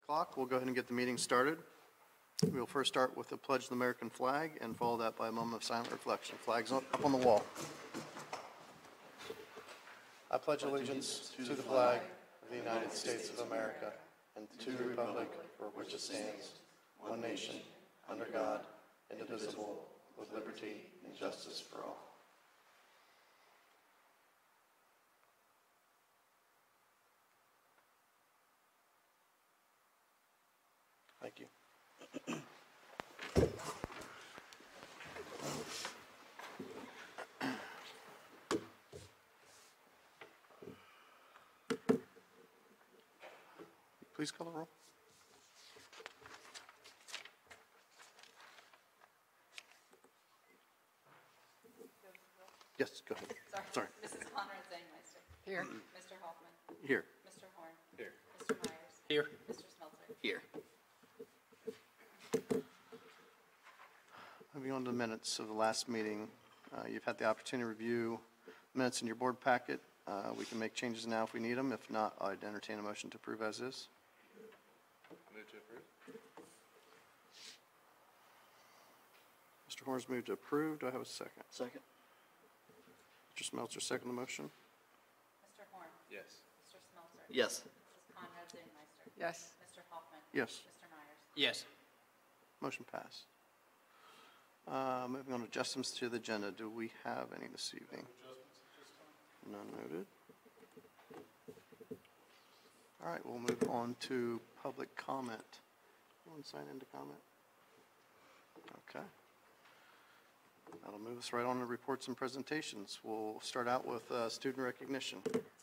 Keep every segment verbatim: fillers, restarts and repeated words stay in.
o'clock. We'll go ahead and get the meeting started. We'll first start with the Pledge of the American Flag and follow that by a moment of silent reflection. Flags up on the wall. I pledge allegiance to the flag of the United States of America and to the republic for which it stands, one nation, under God, indivisible, with liberty and justice for all. Thank you. Please call the roll. Yes, go ahead. Sorry. Sorry. Missus Conrad Zangmeister. Here. Mister Hoffman. Here. Mister Horn. Here. Mister Myers. Here. Mister Smeltzer. Here. Moving on to the minutes of the last meeting. Uh, you've had the opportunity to review minutes in your board packet. Uh, we can make changes now if we need them. If not, I'd entertain a motion to approve as is. Move to approve. Mister Horns moved to approve. Do I have a second? Second. Mister Smeltzer, second the motion. Mister Horn. Yes. Mister Smeltzer. Yes. Missus Conrad Zangmeister. Yes. Mister Hoffman. Yes. Mister Myers. Yes. Motion passed. Uh, moving on to adjustments to the agenda. Do we have any this evening? None noted. All right, we'll move on to public comment. Anyone sign in to comment? Okay. That'll move us right on to reports and presentations. We'll start out with uh, student recognition.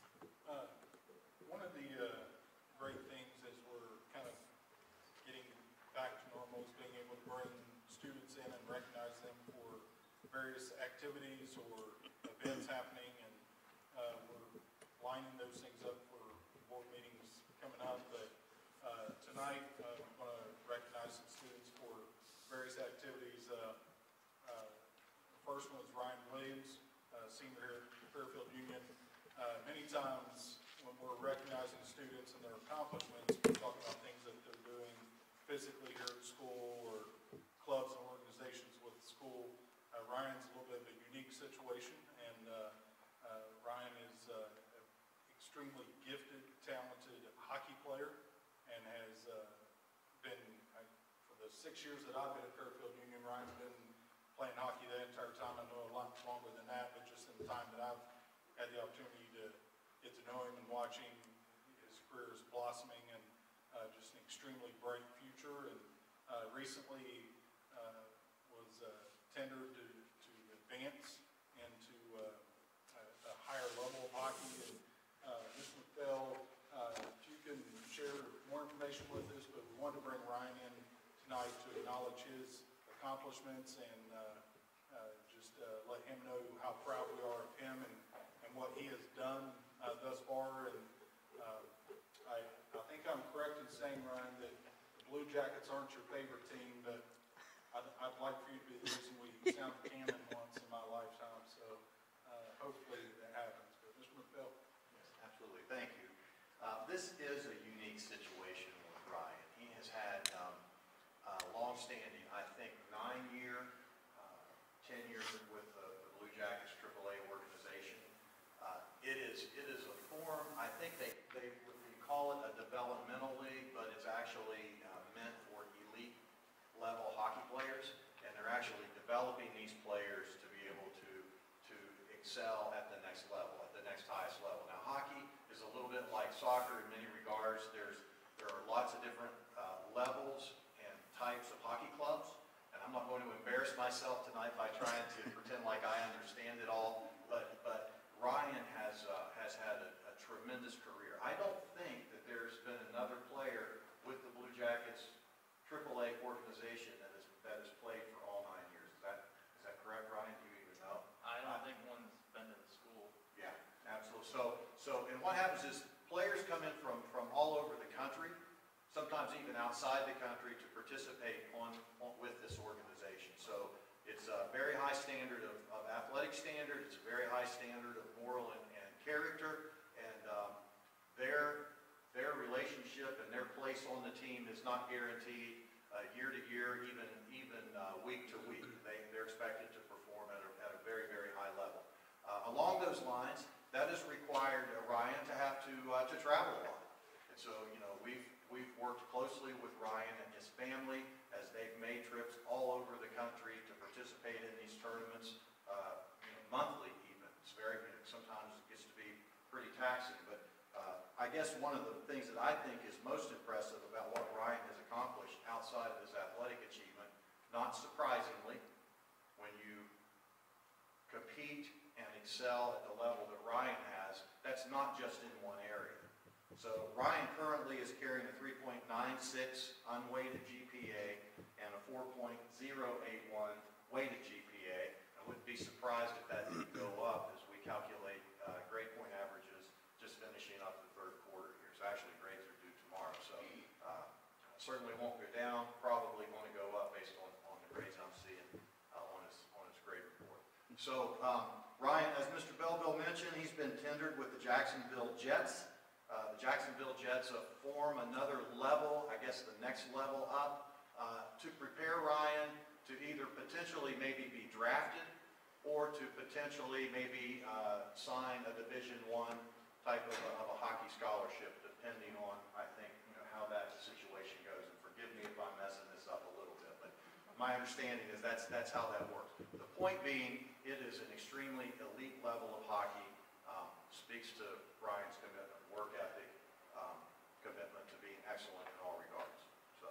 Uh, one of the uh, great things as we're kind of getting back to normal is being able to bring students in and recognize them for various activities or events happening, and uh, we're lining those things up for board meetings coming up. But uh, tonight uh, I'm going to recognize some students for various activities. Uh, uh, the first one is Ryan Williams, uh, senior here at Fairfield Union. Uh, many times when we're recognizing students and their accomplishments, we're talking about things that they're doing physically here at school or clubs and organizations with the school. Uh, Ryan's a little bit of a unique situation, and uh, uh, Ryan is uh, an extremely gifted, talented hockey player, and has uh, been, I, for the six years that I've been at Fairfield Union, Ryan's been playing hockey that entire time. I know a lot longer than that, but just in the time that I've had the opportunity to get to know him and watching his career is blossoming, and uh, just an extremely bright future. And uh, recently uh, was uh, tendered to, to advance into uh, a, a higher level of hockey. And uh, Mister McPhail, uh, if you can share more information with us, but we wanted to bring Ryan in tonight to acknowledge his accomplishments and uh, uh, just uh, let him know how proud we are of him and, and what he has done uh, thus far. And uh, I, I think I'm correct in saying, Ryan, that the Blue Jackets aren't your favorite team, but I'd, I'd like for you to be the reason we sound cannon once in my lifetime. So uh, hopefully that happens. But Mister McPhail. Yes, absolutely. Thank you. Uh, this is a unique situation with Ryan. He has had um, uh, long-standing, I think, nine-year uh, tenure with the, the Blue Jackets triple A organization. Uh, it is it is a form. I think they they would call it a developmental league, but it's actually uh, meant for elite level hockey players, and they're actually developing these players to be able to to excel at the next level, at the next highest level. Now, hockey is a little bit like soccer in many regards. There's there are lots of different uh, levels and types of hockey clubs, and I'm not going to embarrass myself tonight by trying to pretend like I understand it all. But but Ryan has uh, has had a, a tremendous career. I don't think that there's been another player with the Blue Jackets triple A organization that is that has played for all nine years. Is that is that correct, Ryan? Do you even know? I don't think one's been to the school. Yeah, absolutely. So so and what happens is players come in from from all over the country, sometimes even outside the country, to participate on, on with this organization. So it's a very high standard of, of athletic standard. It's a very high standard of moral and, and character. And um, their their relationship and their place on the team is not guaranteed uh, year to year, even, even uh, week to week. They, they're expected to perform at a, at a very, very high level. Uh, along those lines, that has required uh, Ryan to have to, uh, to travel a lot. And so, you know, we've, we've worked closely with Ryan and his family as they've made trips all over the country to participate in these tournaments, uh, you know, monthly even. It's very, you know, sometimes it gets to be pretty taxing, but uh, I guess one of the things that I think is most impressive about what Ryan has accomplished outside of his athletic achievement, not surprisingly, when you compete and excel at the level that Ryan has, that's not just in one area. So Ryan currently is carrying a three point nine six unweighted G P A and a four point oh eight one weighted G P A. I wouldn't be surprised if that didn't go up as we calculate uh, grade point averages just finishing up the third quarter here. So actually grades are due tomorrow. So uh, certainly won't go down, probably going to go up based on, on the grades I'm seeing uh, on, his, on his grade report. So um, Ryan, as Mister Belleville mentioned, he's been tendered with the Jacksonville Jets. Uh, the Jacksonville Jets uh, form another level, I guess the next level up, uh, to prepare Ryan to either potentially maybe be drafted or to potentially maybe uh, sign a Division One type of a, of a hockey scholarship, depending on, I think, you know, how that situation goes. And forgive me if I'm messing this up a little bit, but my understanding is that's, that's how that works. The point being, it is an extremely elite level of hockey, um, speaks to Ryan's commitment, work ethic, um, commitment to being excellent in all regards. So,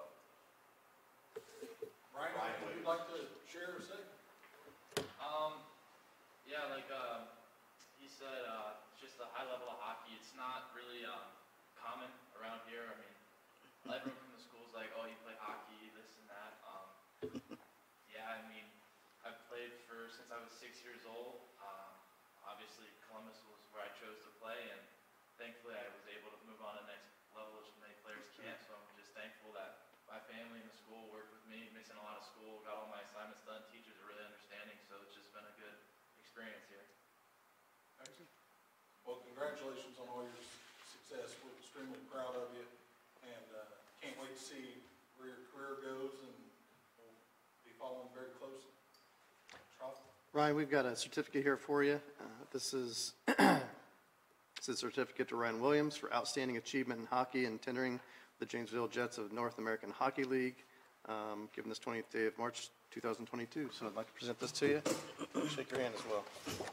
Ryan, Ryan would you Williams. like to share or say? Um, yeah, like, uh, he said, uh, it's just a high level of hockey. It's not really, um, common around here. I mean, everyone from the school's like, oh, you play hockey, this and that. Um, yeah, I mean, I've played for, since I was six years old. Um, obviously Columbus was where I chose to play, and thankfully I was able to move on to the next level, which many players can't. So I'm just thankful that my family and the school worked with me, missing a lot of school, got all my assignments done. Teachers are really understanding, so it's just been a good experience here. Excellent. Well, congratulations on all your s- success. We're extremely proud of you, and uh, can't wait to see where your career goes, and we'll be following very closely. Charles? Ryan, we've got a certificate here for you. Uh, This is, this is a certificate to Ryan Williams for outstanding achievement in hockey and tendering the Janesville Jets of North American Hockey League, um, given this twentieth day of March two thousand twenty-two. So I'd like to present this to you. Shake your hand as well.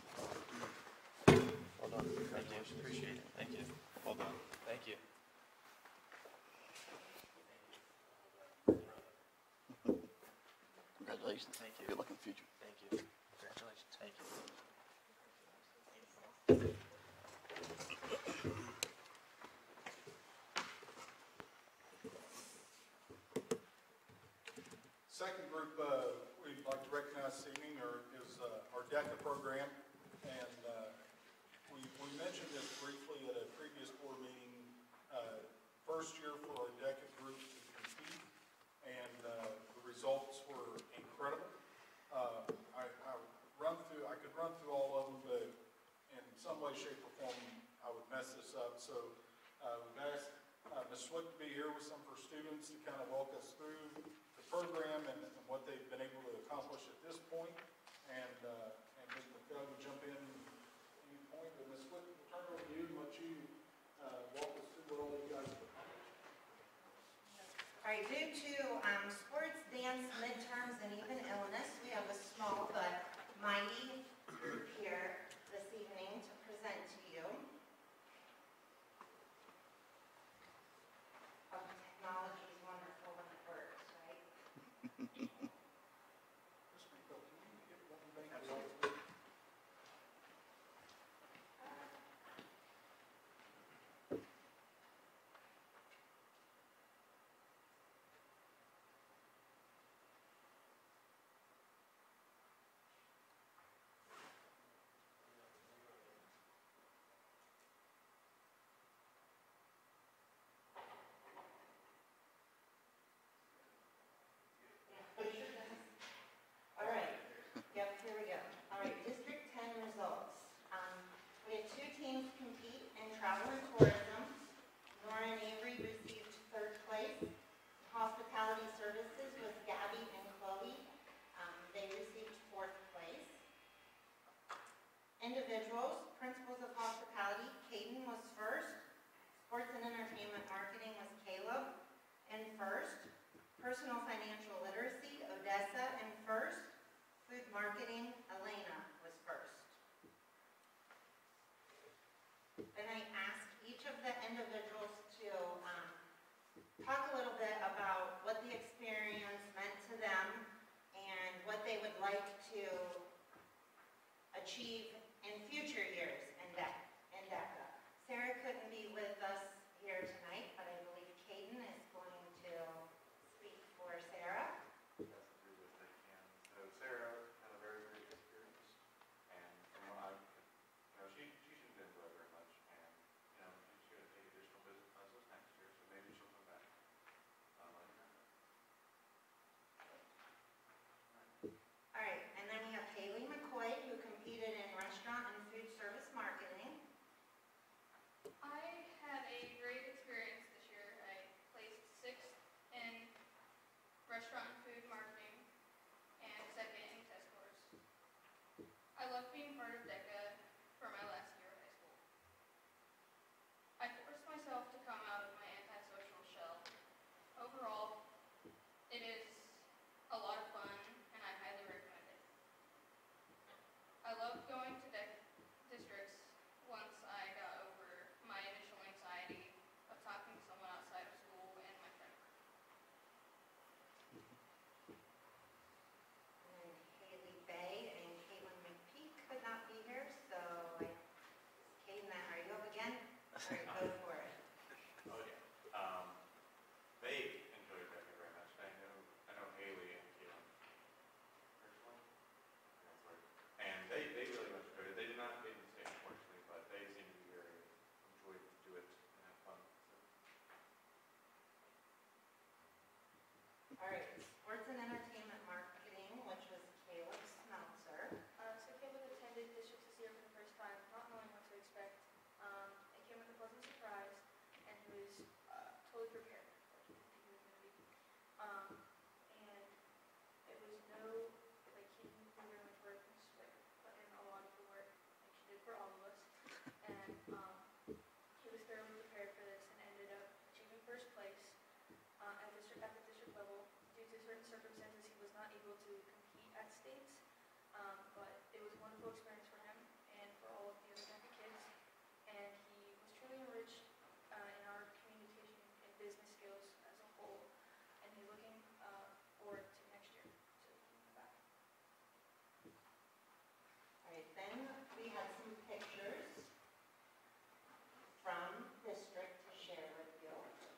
Well done. Thank you. Appreciate it. Thank you. Well done. Thank you. Congratulations. Thank you. Good luck in the future. Thank you. Congratulations. Thank you. Second group uh, we'd like to recognize this evening are, is uh, our DECA program. And uh, we, we mentioned this briefly at a previous board meeting. Uh, first year for our DECA group to compete, and uh, the results were incredible. Uh, I, I run through, I could run through all of them, but in some way, shape, or form, I would mess this up. So uh, we've asked uh, Miz Swick to be here with some of her students to kind of walk us through the program and, and what they've been able to accomplish at this point. And, uh, and Miz McCoy will jump in at any point. But Miz Swick, we'll turn it over to you and let you uh, walk us through what all you guys have accomplished. All right, due to um, sports, dance, midterms, and even illness, we have a small but mighty group here this evening to present to you. Oh, technology is wonderful when it works, right? Miz McCoy, can you hit one thing for us? individuals, principles of hospitality, Caden was first. Sports and entertainment marketing was Caleb in first. Personal financial literacy, Odessa in first. Food marketing, Elena was first. Then I asked each of the individuals to um, talk a little bit about what the experience meant to them and what they would like to achieve in future years in DEC- in DECA. Sarah couldn't be with us here tonight, but I believe Caden is going to speak for Sarah. That's the three with they can. So Sarah had a very great experience, and from what I, you know, she, she shouldn't enjoy very much, and, you know, she's gonna take additional business classes next year, so maybe she'll come back. Um, I don't know. All right, and then we have Haley McCoy, who competed in restaurant and food service marketing. I had a great experience this year. I placed sixth in restaurant and food marketing and second in test scores. I love being part of DECA for my last year of high school. I forced myself to come out of my antisocial shell. Overall, it is a lot of fun and I highly recommend it. I love going to DEC districts once I got over my initial anxiety of talking to someone outside of school and my friend group. And Haley Bay and Caitlin McPeak could not be here, so I, Caden, are you up again? All right, go for it. Oh, yeah. Um, they enjoyed that very much. I know, I know Haley and Caitlin personally. That's right. And they, they really much enjoyed it. They did not get in state, unfortunately, but they seemed to be very enjoyed to do it and have fun. So. All right, sports and entertainment marketing, which was Caleb Smeltzer. Uh, so Caleb attended district this year for the first time, not knowing what to expect. Um, it came with a pleasant surprise, and he was uh, totally prepared for what he was going to be. Um, and it was no, like, he knew very much work and just like, put in a lot of the work, like she did for all of us. And um, he was thoroughly prepared for this and ended up achieving first place uh, at, district, at the district level. Due to certain circumstances, he was not able to compete at states, um, but it was a wonderful experience for him and for all of the other DECA kids. And he was truly enriched uh, in our communication and business skills as a whole. And he's looking uh, forward to next year to come back. All right, then we had some pictures from district to share with you.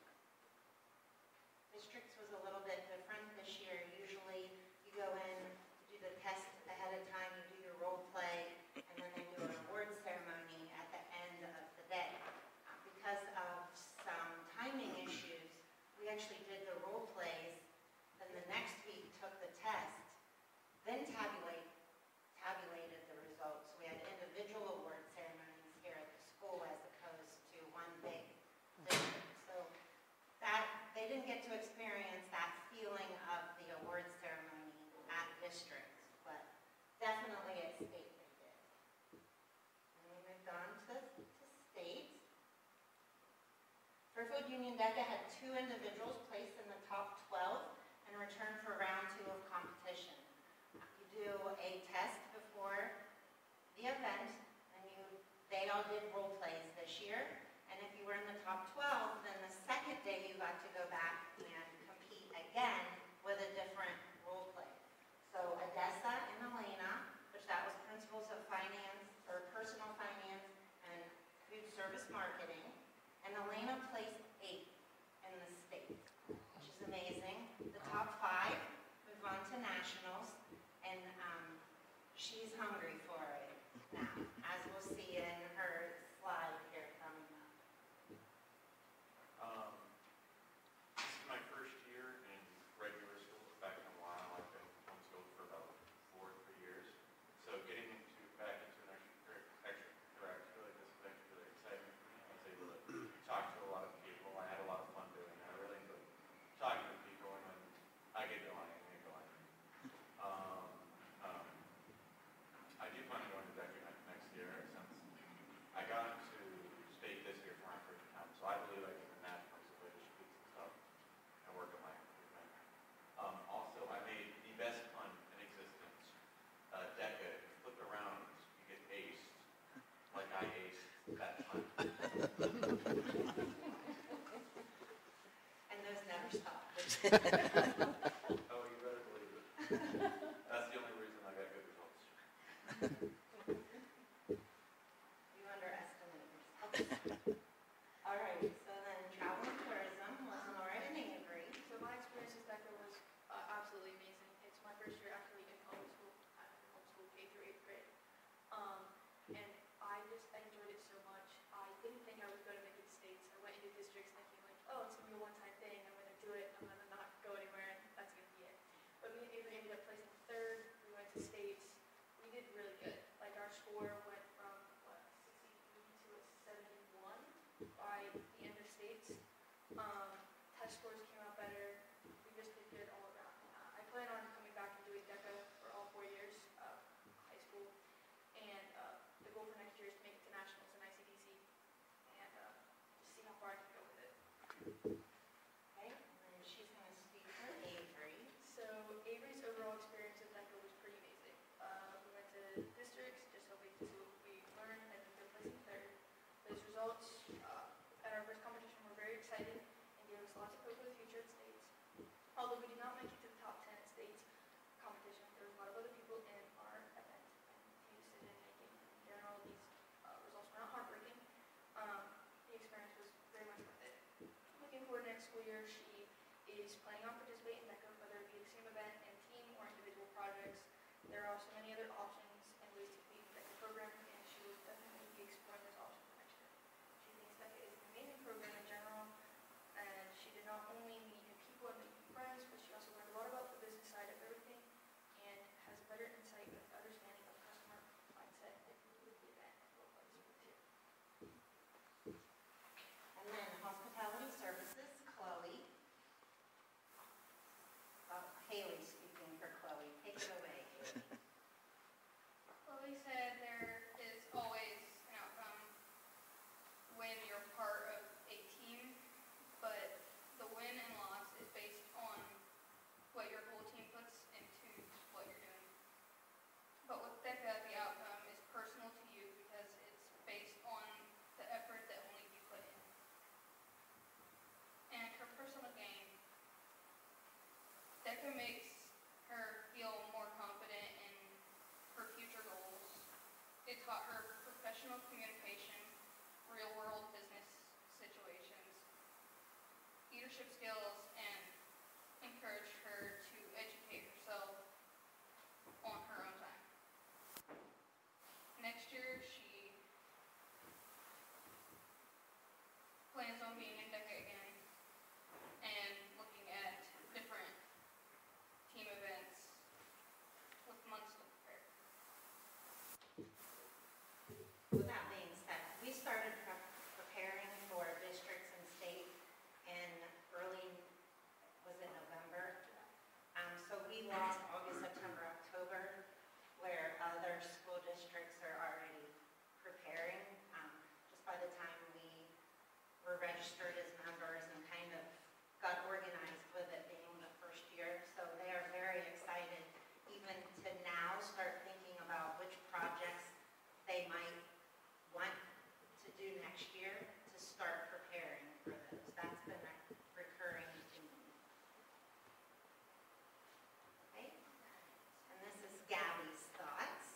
Districts was a little bit different this year. Usually you go in, you do the test ahead of time, you do your role play, and then they do an award ceremony at the end of the day. Because of some timing issues, we actually did the role plays, then the next week took the test, then tabulate, tabulated the results. We had individual award ceremonies here at the school as opposed to one big district. So that, they didn't get to experience that feeling of the award ceremony at districts, but definitely at state they did. And we moved on to, to state. Fairfield Union DECA had two individuals placed in the top twelve in return for round two of competition. You do a test before the event, and you, they all did role plays this year. And if you were in the top twelve, then the second day you got to go back and compete again with a different role play. So Odessa and Elena, which that was principles of finance, or personal finance and food service marketing. And Elena placed eighth in the state, which is amazing. The top five move on to nationals, and um, she's hungry for it now, as we'll see in her slide here coming up. Um, this is my first year in regular school. Back in a while, I've been homeschooled for about four or three years. So getting into back into an extra extracurricular, this is actually really exciting for me. I was able to talk to a lot of people. I had a lot of fun doing it. I really enjoyed talking to people, and when I get going, I get going. Um, um, I do Oh, you better believe it. That's the only reason I got good results. You underestimate yourself. All right, so then travel and tourism was Lauren and Avery. So my experience with DECA was uh, absolutely amazing. It's my first year actually in public school. I'm in homeschool K through eighth grade. Um, and I just I enjoyed it so much. I didn't think I would go to many states. I went into districts thinking like, oh, it's gonna be a one-time thing. I'm gonna do it. I'm gonna not go anywhere, and that's gonna be it. But me and Avery ended up placing third. We went to states. We did really good. Like our score went from what sixty-three to a seventy-one by the end of states. Um, test scores came out better. We just did good all around. Uh, I plan on coming back and doing DECA for all four years of high school. And uh, the goal for next year is to make it to nationals in I C D C and uh, just see how far I can go with it. Okay, and then she's going to speak for Avery. So Avery's overall experience at DECA was pretty amazing. Uh, we went to districts just hoping to see what we learned, and we were placing third. Those results uh, at our first competition were very exciting and gave us lots of hope for the future at states. Although we did not make it to the top ten at states competition, there were a lot of other people in our event and team decision making. In general, these uh, results were not heartbreaking. Um, the experience was very much worth it. Looking forward to next school year, she is planning on participating in DECA, whether it be the same event and team or individual projects. There are also many other options and ways to complete the DECA program, and she will definitely be exploring those options next year. She thinks DECA is an amazing program in general, and she did not only meet new people and make new friends, but she also learned a lot about the business side of everything and has a better insight and understanding of customer mindset and with the event and what plays with it. And then hospitality services, Chloe. Oh, Haley speaking for Chloe. Take it away, Haley. Chloe said there is always an outcome when you're part of a team, but the win and loss is based on what your whole team puts into what you're doing. But with DECA, the outcome is personal to you because it's based on the effort that only you put in. And her personal gain, DECA makes her feel more confident in her future goals. It taught her professional communication, real-world business situations, leadership skills, and encouraged her to educate herself on her own time. Next year, she plans on being in DECA again and looking at different team events with months to prepare. With that being said, we started pre- preparing for districts and state in early, was it November? Um, so we lost August, September, October, where other school districts are already preparing. Um, just by the time we were registered as members and kind of got organized with it being the first year. So they are very excited even to now start thinking about which projects they might want to do next year to start preparing for those. That's been a recurring theme. Okay, and this is Gabby's thoughts.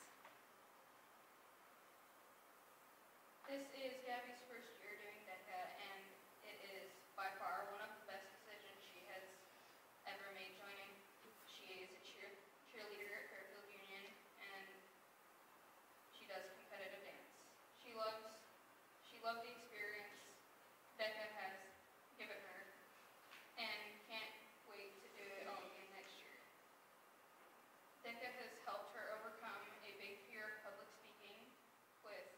This is Gabby's first year doing DECA, and it is by far one of the best decisions she has ever made joining. She is a cheer, cheerleader at Fairfield Union, and she does competitive dance. She loves, she loved the experience DECA has given her, and can't wait to do it all again next year. DECA has helped her overcome a big fear of public speaking with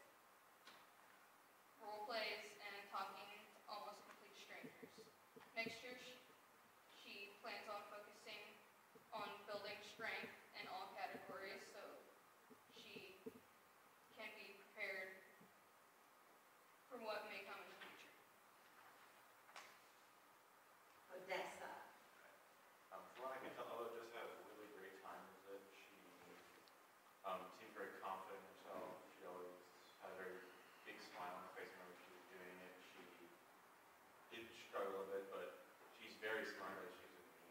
role plays and talking to almost complete strangers. Next year, she, she plans on focusing on building strength in all categories so she can be prepared for what may come in the future. Odessa. Um, from what I can tell, Ella just had a really great time with it. She um, seemed very confident in herself. She always had a very big smile on her face whenever she was doing it. She did struggle a bit, but she's very smart as she's in the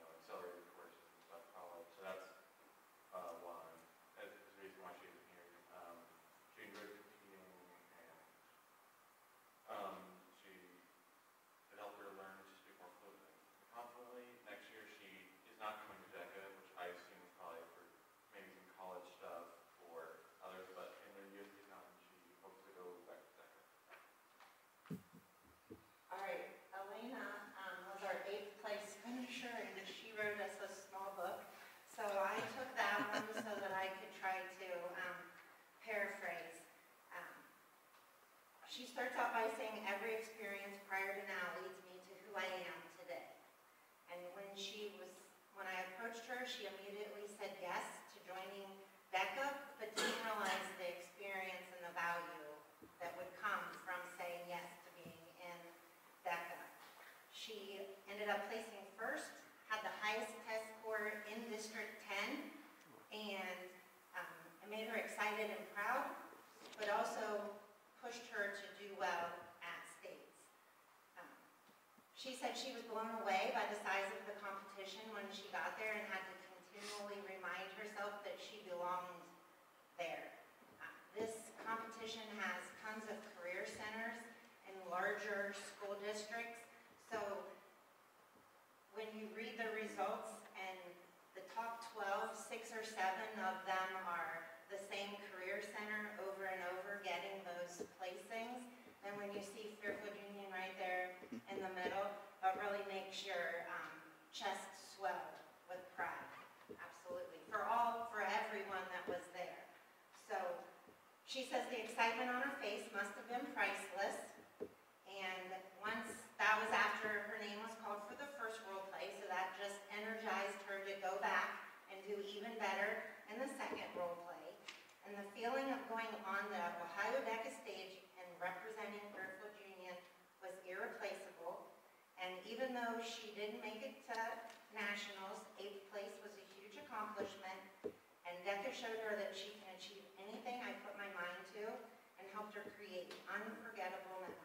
approached her, she immediately said yes to joining DECA, but didn't realize the experience and the value that would come from saying yes to being in DECA. She ended up placing first, had the highest test score in District ten, and um, it made her excited and proud, but also pushed her to do well at states. Um, she said she was blown away by the size of the competition when she got there and had to continually remind herself that she belonged there. Uh, this competition has tons of career centers in larger school districts, so when you read the results and the top twelve, six or seven of them are the same career center over and over getting those placings, and when you see Fairfield Union right there in the middle, it really makes your um, chest swell with pride. Absolutely. For all, for everyone that was there. So she says the excitement on her face must have been priceless. And once, that was after her name was called for the first role play, so that just energized her to go back and do even better in the second role play. And the feeling of going on the Ohio DECA stage and representing Fairfield Union was irreplaceable. And even though she didn't make it to nationals, eighth place was a huge accomplishment. And DECA showed her that she can achieve anything I put my mind to, and helped her create unforgettable memories.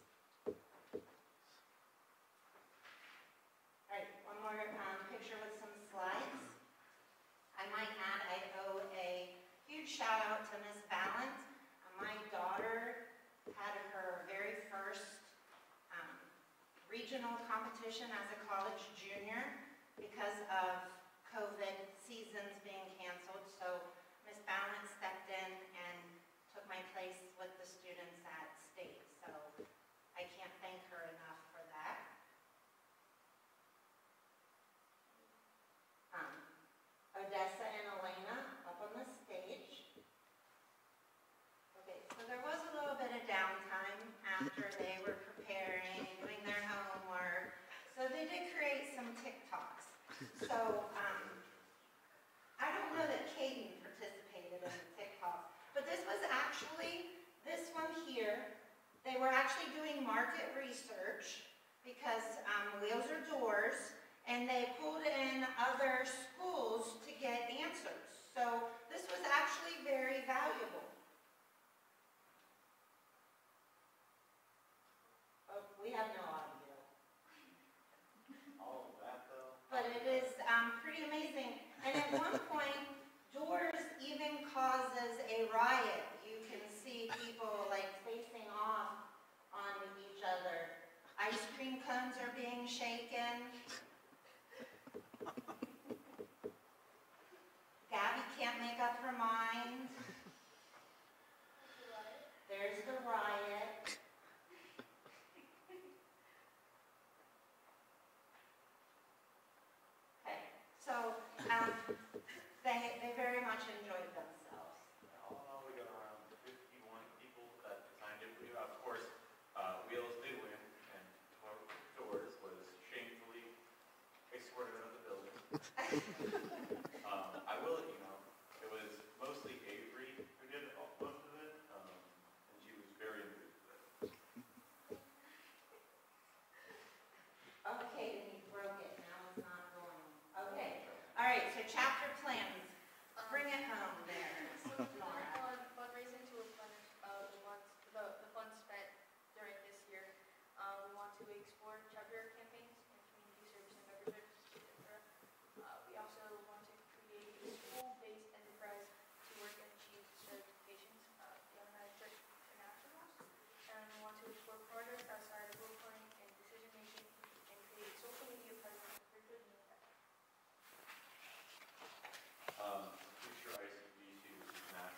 All right, one more um, picture with some slides. I might add, I owe a huge shout out to Miss Ballant. Uh, my daughter had her very first um, regional competition as a college junior because of COVID seasons being canceled. So Miss Ballant stepped in and took my place with the students at state. So I can't thank her enough for that. Um, Odessa and Elena up on the stage. Okay, so there was a little bit of downtime after they were preparing, doing their homework. So they did create some TikToks. So um, I don't know that Caden participated in the TikToks, but this was actually, this one here, they were actually doing market research because um, Wheels are Doors, and they pulled in other schools to get answers. So this was actually very valuable. Oh, we have no audio. All of that, though? But it is um, pretty amazing. And at one point, Doors even causes a riot. You can see people like facing off on each other. Ice cream cones are being shaken. Gabby can't make up her mind. There's the riot. Okay, so um, they, they very much enjoyed themselves. All in all, we got around fifty-one people that designed it. We, of course, uh, Wheels did win, and Doors was shamefully escorted out of the building. um, I will let you know, it was mostly Avery who did all, most of it, um, and she was very amused with it. Okay, then you broke it, now it's not going. Okay, all right, so chapter plans, bring it home there. Nora. On fundraising to replenish uh, the funds, the, the funds spent during this year. Uh, we want to explore chapter campaigns and community service and memberships, et cetera. Uh, we also want to create a school-based enterprise to work and achieve certifications uh, beyond our church internationals. And we want to explore progress outside of reporting and decision making and create social media presence for good news. Um, future I C B to national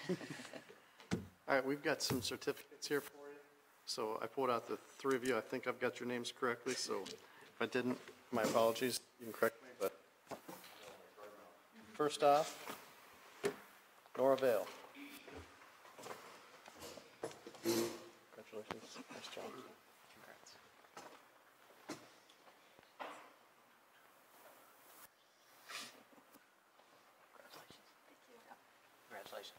All right, we've got some certificates here for you. So I pulled out the three of you. I think I've got your names correctly, so if I didn't, my apologies. You can correct me, but first off, Nora Vale. Congratulations. Nice job. Congrats. Congratulations.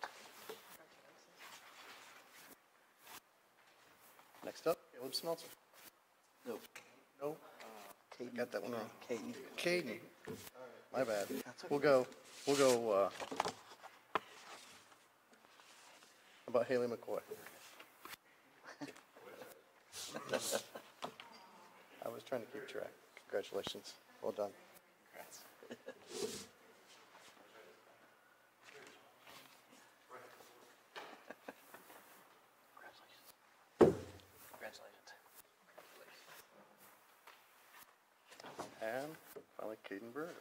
Next up, Caleb Smeltzer. No. No? I got that one wrong. Caden. Caden. My bad. We'll go, we'll go, uh, how about Haley McCoy? I was trying to keep track. Congratulations. Well done. Congrats. Congratulations. And finally, Caden Berger.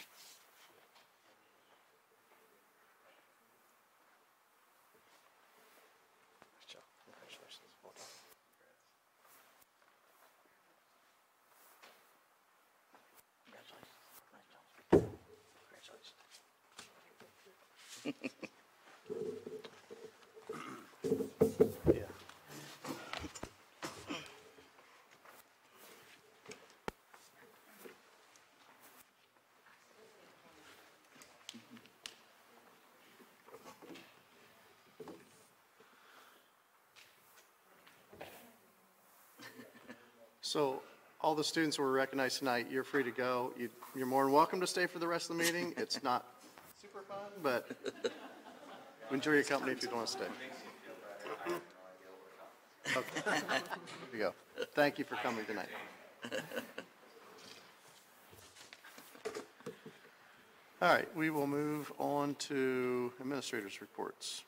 Nice job. Congratulations. Well done. Congratulations. Nice job. Congratulations. Yeah. So all the students who were recognized tonight, you're free to go. You- You're more than welcome to stay for the rest of the meeting. It's not super fun, but enjoy your company if you don't want to stay. Okay. Here you go. Thank you for coming tonight. All right, we will move on to administrators' reports.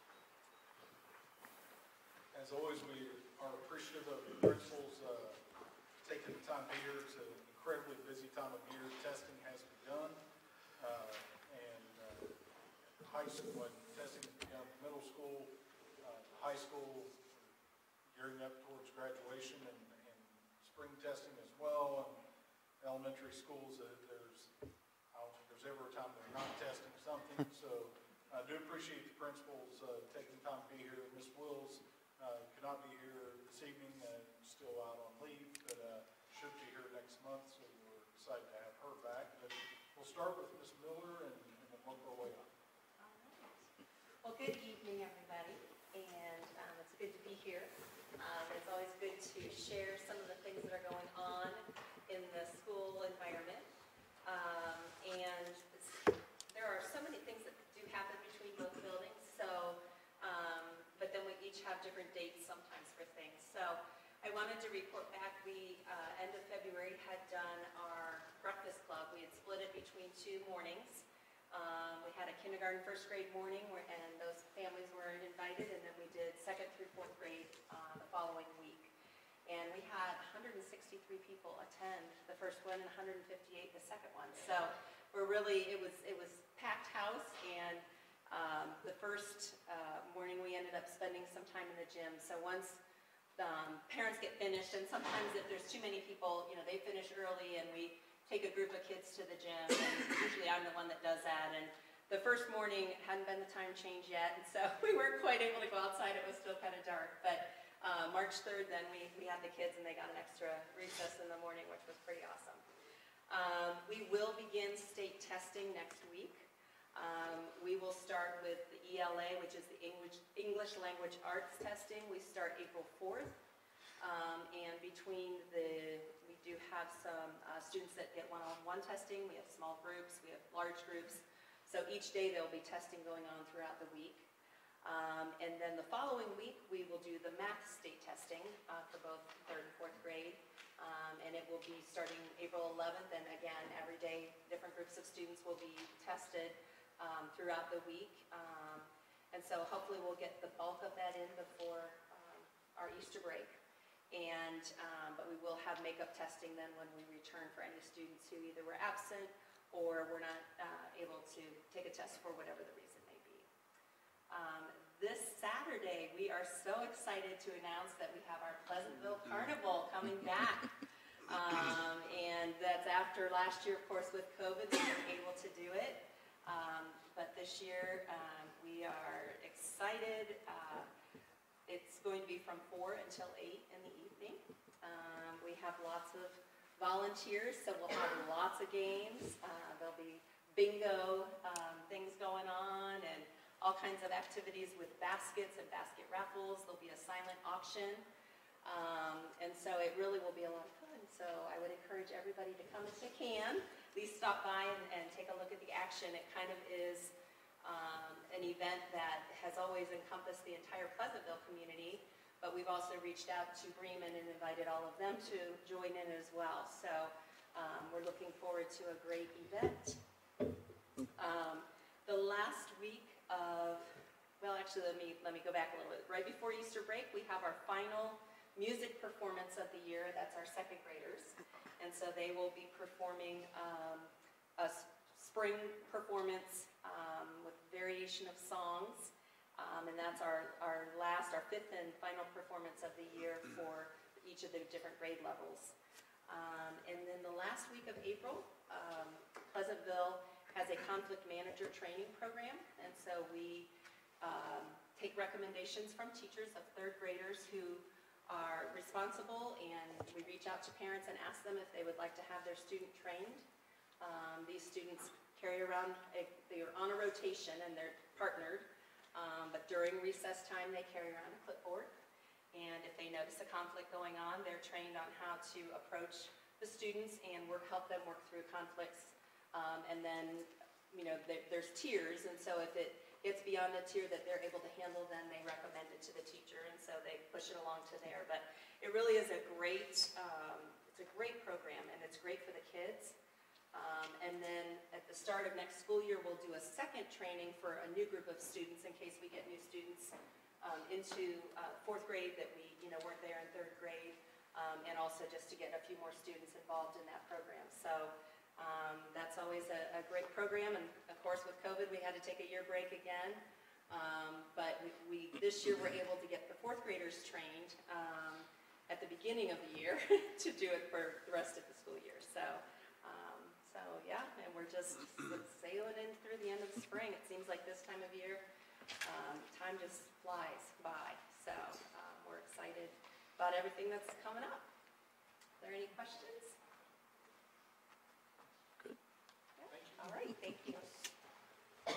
As always, we are appreciative of the principals uh, taking the time here. It's an incredibly busy time of year. Testing has begun, uh, and uh, high school, when testing has begun, middle school, uh, high school, gearing up towards graduation, and, and spring testing as well. And elementary schools, uh, there's I don't think there's ever a time they're not testing something. So I do appreciate the principals uh, taking time to be here. Miz Wills uh, could not be here this evening, uh, still out on leave, but uh, should be here next month, so we're excited to have her back. But we'll start with Miz Miller and, and then work our way up. All right. Well, good evening, everybody, and um, it's good to be here. Um, it's always good to share some of the things that are going on in the school environment. Um, and it's, there are so many things that do happen between both buildings, so, um, but then we each have different dates sometimes for things. So I wanted to report back, we, uh, end of February, had done our breakfast club. We had split it between two mornings. Um, we had a kindergarten, first grade morning, where, and those families were invited, and then we did second through fourth grade uh, the following week. And we had one hundred sixty-three people attend the first one and one hundred fifty-eight the second one. So we're really, it was it was packed house, and um, the first uh, morning we ended up spending some time in the gym. So once um, parents get finished, and sometimes if there's too many people, you know, they finish early and we take a group of kids to the gym, and usually I'm the one that does that. And the first morning hadn't been the time change yet, and so we weren't quite able to go outside. It was still kind of dark, but uh, March third, then we, we had the kids, and they got an extra recess in the morning, which was pretty awesome. Um, we will begin state testing next week. Um, we will start with the E L A, which is the English, English Language Arts testing. We start April fourth, um, and between the, we do have some uh, students that get one-on-one testing. We have small groups, we have large groups. So each day there will be testing going on throughout the week. Um, and then the following week, we will do the math state testing uh, for both third and fourth grade. Um, and it will be starting April eleventh, and again, every day, different groups of students will be tested um, throughout the week. Um, and so hopefully we'll get the bulk of that in before um, our Easter break. And, um, but we will have makeup testing then when we return for any students who either were absent or were not uh, able to take a test for whatever the reason may be. Um, this Day, we are so excited to announce that we have our Pleasantville Carnival coming back. Um, and that's after last year, of course, with COVID, we were able to do it. Um, but this year, um, we are excited. Uh, it's going to be from four until eight in the evening. Um, we have lots of volunteers, so we'll have lots of games. Uh, there'll be bingo um, things going on and all kinds of activities with baskets and basket raffles. There'll be a silent auction. Um, and so it really will be a lot of fun. So I would encourage everybody to come if they can. At least stop by and, and take a look at the action. It kind of is um, an event that has always encompassed the entire Pleasantville community, but we've also reached out to Bremen and invited all of them to join in as well. So um, we're looking forward to a great event. Um, the last week of, well, actually, let me, let me go back a little bit. Right before Easter break, we have our final music performance of the year. That's our second graders. And so they will be performing um, a s- spring performance um, with variation of songs. Um, and that's our, our last, our fifth and final performance of the year for each of the different grade levels. Um, and then the last week of April, um, Pleasantville has a conflict manager training program. And so we um, take recommendations from teachers of third graders who are responsible, and we reach out to parents and ask them if they would like to have their student trained. Um, these students carry around, a, they are on a rotation and they're partnered, um, but during recess time they carry around a clipboard. And if they notice a conflict going on, they're trained on how to approach the students and work, help them work through conflicts. Um, and then, you know, there, there's tiers, and so if it gets beyond the tier that they're able to handle, then they recommend it to the teacher, and so they push it along to there. But it really is a great, um, it's a great program, and it's great for the kids. Um, and then at the start of next school year, we'll do a second training for a new group of students in case we get new students um, into uh, fourth grade that we, you know, weren't there in third grade, um, and also just to get a few more students involved in that program. So. Um, that's always a, a great program, and of course with COVID we had to take a year break again, um, but we, we this year were able to get the fourth graders trained um, at the beginning of the year to do it for the rest of the school year. So, um, so yeah, and we're just sailing in through the end of the spring. It seems like this time of year, um, time just flies by. So um, we're excited about everything that's coming up. Are there any questions? All right, thank you. Hi,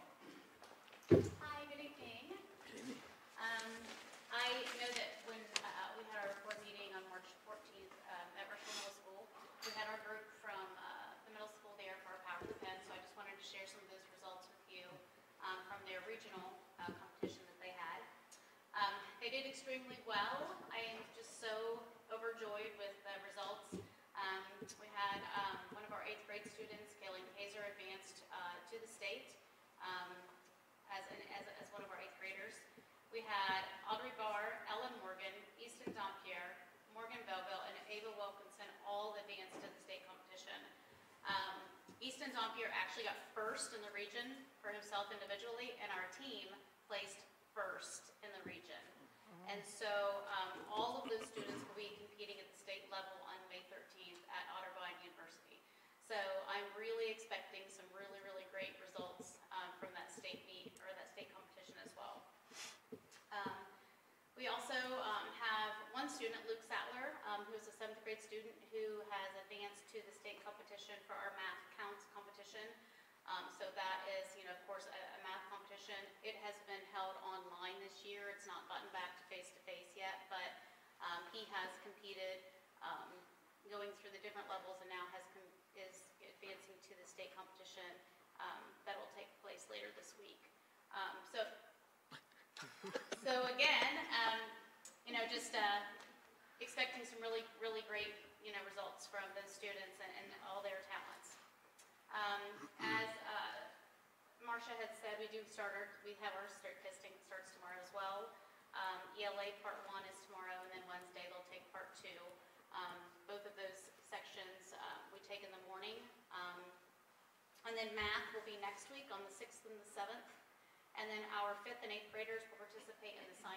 good evening. Um, I know that when uh, we had our board meeting on March fourteenth um, at Rushville Middle School, we had our group from uh, the middle school there for our Power to Pen, so I just wanted to share some of those results with you um, from their regional uh, competition that they had. Um, they did extremely well. I am just so overjoyed with the results. Um, we had um, one of our eighth grade students, Kaylin Kaiser, advanced uh, to the state um, as, an, as, as one of our eighth graders. We had Audrey Barr, Ellen Morgan, Easton Dompierre, Morgan Belleville, and Ava Wilkinson all advanced to the state competition. Um, Easton Dompierre actually got first in the region for himself individually, and our team placed first in the region. And so um, all of those students will be competing at the state level on May thirteenth at Otterbein University. So I'm really expecting some really, really great results um, from that state meet or that state competition as well. Um, we also um, have one student, Luke Sattler, um, who is a seventh grade student who has advanced to the state competition for our math counts competition. Um, so that is, you know, of course, a, a math competition. It has been held online this year. It's not gotten back to face-to-face yet, but um, he has competed um, going through the different levels and now has com is advancing to the state competition um, that will take place later this week. Um, so, so again, um, you know, just uh, expecting some really, really great, you know, results from those students and, and all their talents. Um, as uh, Marcia had said, we do start our, we have our start testing starts tomorrow as well. Um, E L A part one is tomorrow, and then Wednesday they'll take part two. Um, both of those sections uh, we take in the morning. Um, and then math will be next week on the sixth and the seventh. And then our fifth and eighth graders will participate in the science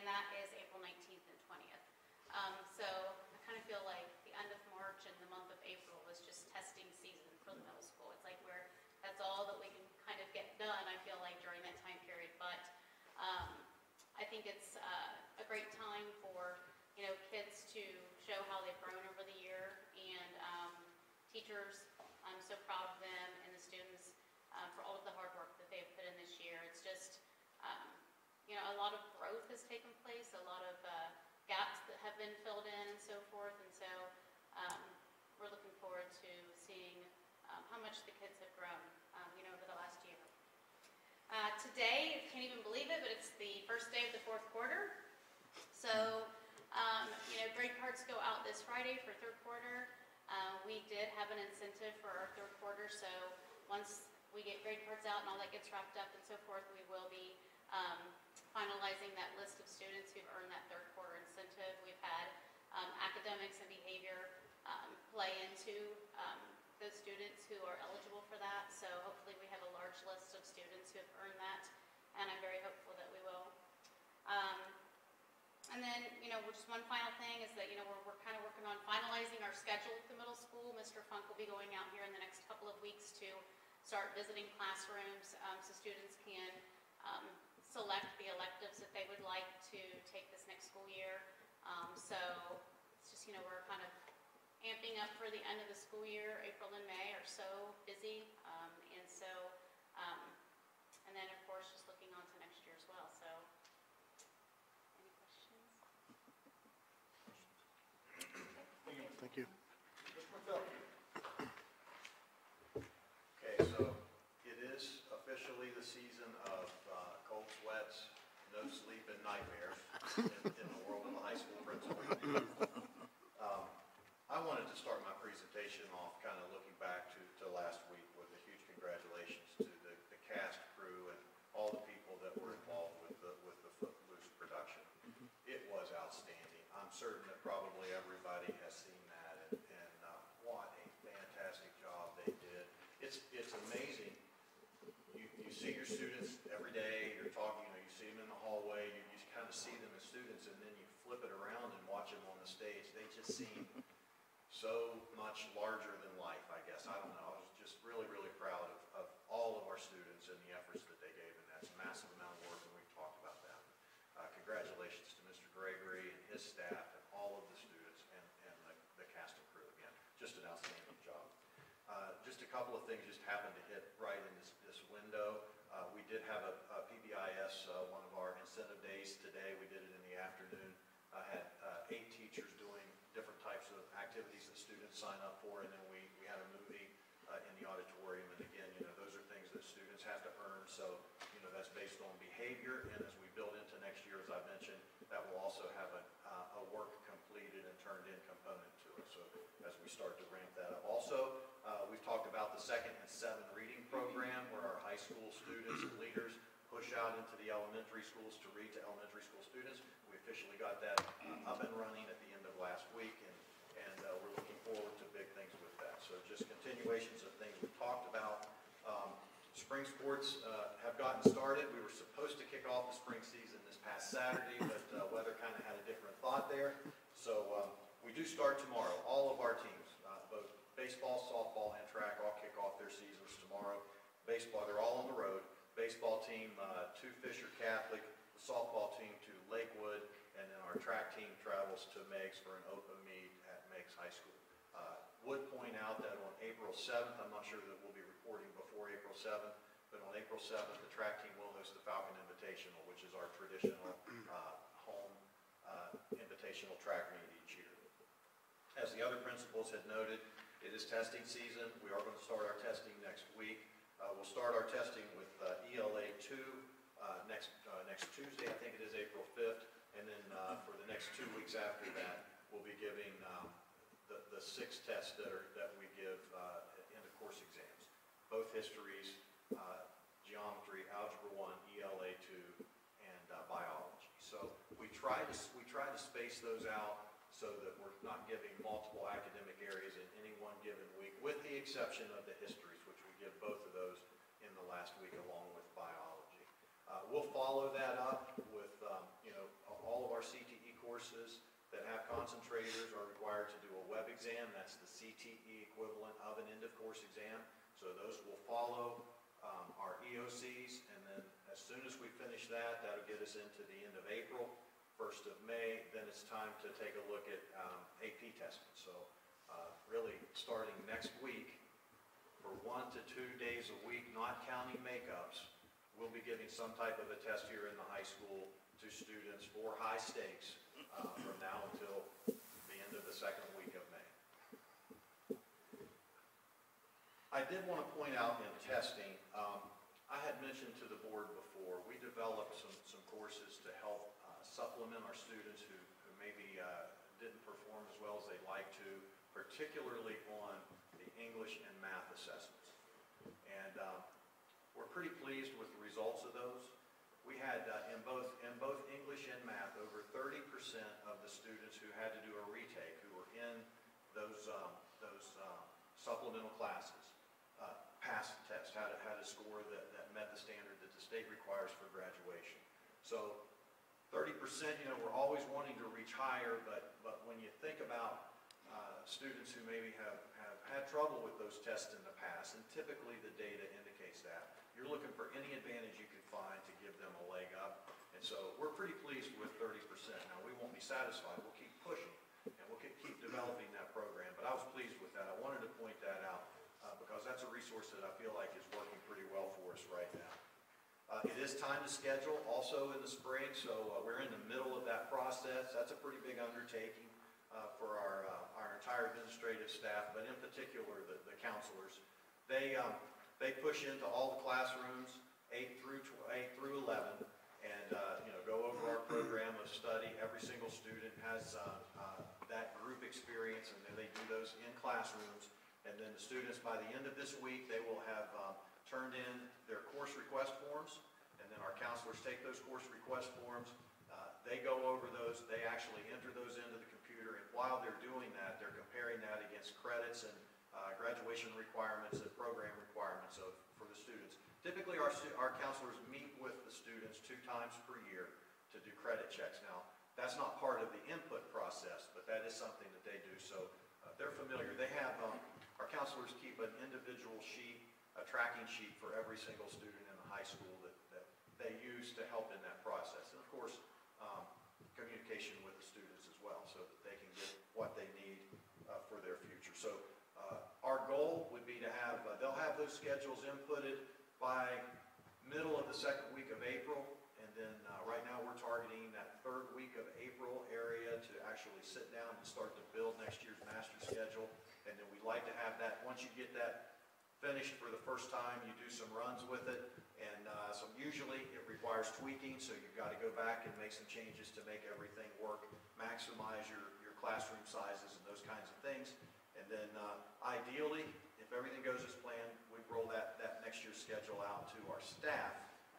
and that is April nineteenth and twentieth. Um, so I kind of feel like the end of March and the month of April is just testing season for the middle school. It's like where, that's all that we can kind of get done, I feel like, during that time period. But um, I think it's uh, a great time for, you know, kids to show how they've grown over the year, and um, teachers, I'm so proud of them, and the students uh, for all of the hard work that they've put in this year. It's just, um, you know, a lot of growth has taken place, a lot of uh, gaps that have been filled in and so forth, and so um, we're looking forward to seeing um, how much the kids have grown, um, you know, over the last year. Uh, today, can't even believe it, but it's the first day of the fourth quarter. So, um, you know, grade cards go out this Friday for third quarter. Uh, we did have an incentive for our third quarter, so once we get grade cards out and all that gets wrapped up and so forth, we will be um, finalizing that list of students who've earned that third quarter incentive. We've had um, academics and behavior um, play into um, those students who are eligible for that, so hopefully we have a large list of students who have earned that, and I'm very hopeful that we will. Um, And then, you know, just one final thing is that, you know, we're, we're kind of working on finalizing our schedule at the middle school. Mister Funk will be going out here in the next couple of weeks to start visiting classrooms um, so students can um, select the electives that they would like to take this next school year. Um, so it's just, you know, we're kind of amping up for the end of the school year. April and May are so busy. Um, and so, um, and then, of course, just looking on to next year as well. So. Thank you. Okay, so it is officially the season of uh, cold sweats, no sleep, and nightmares in, in the world of the high school principal. Um, I wanted to start my presentation off kind of looking back to, to last week with a huge congratulations to the, the cast, crew, and all the people that were involved with the, with the Footloose production. It was outstanding. I'm certain that probably everybody has seen that, and, and uh, what a fantastic job they did. It's it's amazing. You, you see your students every day, you're talking, you know, you see them in the hallway, you, you kind of see them as students, and then you flip it around and watch them on the stage. They just seem so much larger than life, I guess. I don't know. I was just really, really proud of, of all of our students and the efforts that they gave, and that's a massive amount of work, and we've talked about that. Uh, congratulations to Mister Gregory and his staff and all of the students and, and the, the cast and crew. Again, just an outstanding job. Uh, just a couple of things just happened to hit right in this, this window. Uh, we did have a, a P B I S, uh, one of our incentive days today. We did it in the afternoon. I uh, had uh, eight teachers doing different types of activities that students sign up for, and then we, we had a movie uh, in the auditorium. And again, you know, those are things that students have to earn. So, you know, that's based on behavior, and as we build into next year, as I mentioned, that will also have a, uh, a work completed and turned in component to it. So as we start to ramp that up. Also, uh, we've talked about the second and seven reading program, where our high school students and leaders push out into the elementary schools to read to elementary school students. We officially got that uh, up and running at the end of last week, and, and uh, we're looking forward to big things with that. So just continuations of things we've talked about. Um, Spring sports uh, have gotten started. We were supposed to kick off the spring season this past Saturday, but uh, weather kind of had a different thought there. So um, we do start tomorrow. All of our teams, uh, both baseball, softball, and track, all kick off their seasons tomorrow. Baseball, they're all on the road. Baseball team uh, to Fisher Catholic, the softball team to Lakewood, and then our track team travels to Meigs for an open meet at Meigs High School. Uh, would point out that on April seventh, I'm not sure that we'll be reporting before April seventh, but on April seventh, the track team will host the Falcon Invitational, which is our traditional uh, home uh, invitational track meet each year. As the other principals had noted, it is testing season. We are going to start our testing next week. Uh, we'll start our testing with uh, E L A two uh, next, uh, next Tuesday, I think it is April fifth, and then uh, for the next two weeks after that, we'll be giving um, the, the six tests that, are, that we give uh, end of course exams, both histories, uh, geometry, algebra one, E L A two, and uh, biology. So we try to we try to space those out so that we're not giving multiple academic areas in any one given week, with the exception of the histories, which we give both of those in the last week along with biology. Uh, we'll follow that up with um, you know all follow um, our E O Cs, and then as soon as we finish that, that'll get us into the end of April, first of May, then it's time to take a look at um, A P testing. So uh, really, starting next week, for one to two days a week, not counting makeups, we'll be giving some type of a test here in the high school to students for high stakes uh, from now until the end of the second week of May. I did want to point out in testing, um, I had mentioned to the board before, we developed some, some courses to help uh, supplement our students who, who maybe uh, didn't perform as well as they'd like to, particularly on the English and math assessments. And um, we're pretty pleased with the results of those. We had uh, in both in both English and math, over thirty percent of the students who had to do a retake, who were in those um, those um, supplemental classes, uh, passed the test, had a, had a score that, that met the standard that the state requires for graduation. So thirty percent, you know, we're always wanting to reach higher, but but when you think about uh, students who maybe have, have had trouble with those tests in the past, and typically the data indicates that, you're looking for any advantage you can find to give them a leg up. And so we're pretty pleased with thirty percent. Now, we won't be satisfied. We'll keep pushing, and we'll keep, keep developing that program. But I was pleased with that. I wanted to point that out uh, because that's a resource that I feel like is working pretty well for us right now. Uh, it is time to schedule also in the spring, so uh, we're in the middle of that process. That's a pretty big undertaking uh, for our, uh, our entire administrative staff, but in particular the, the counselors. They, um, they push into all the classrooms, eight through, eight through eleven, and uh, you know, go over our program of study. Every single student has uh, uh, that group experience, and then they do those in classrooms. And then the students, by the end of this week, they will have um, turned in their course request forms, and then our counselors take those course request forms, uh, they go over those, they actually enter those into the computer, and while they're doing that, they're comparing that against credits and uh, graduation requirements and program requirements of, for the students. Typically, our, our counselors meet with the students two times per year to do credit checks. Now, that's not part of the input process, but that is something that they do, so uh, they're familiar. They have, um, our counselors keep an individual sheet, a tracking sheet for every single student in the high school that, that they use to help in that process. And of course, um, communication with the students as well, so that they can get what they need uh, for their future. So uh, our goal would be to have, uh, they'll have those schedules inputted by middle of the second week of April, and then uh, right now we're targeting that third week of April area to actually sit down and start to build next year's master schedule. And then we'd like to have that, once you get that finished for the first time, you do some runs with it, and uh, so usually it requires tweaking, so you've got to go back and make some changes to make everything work, maximize your, your classroom sizes and those kinds of things. And then uh, ideally, if everything goes as planned, we roll that, that next year's schedule out to our staff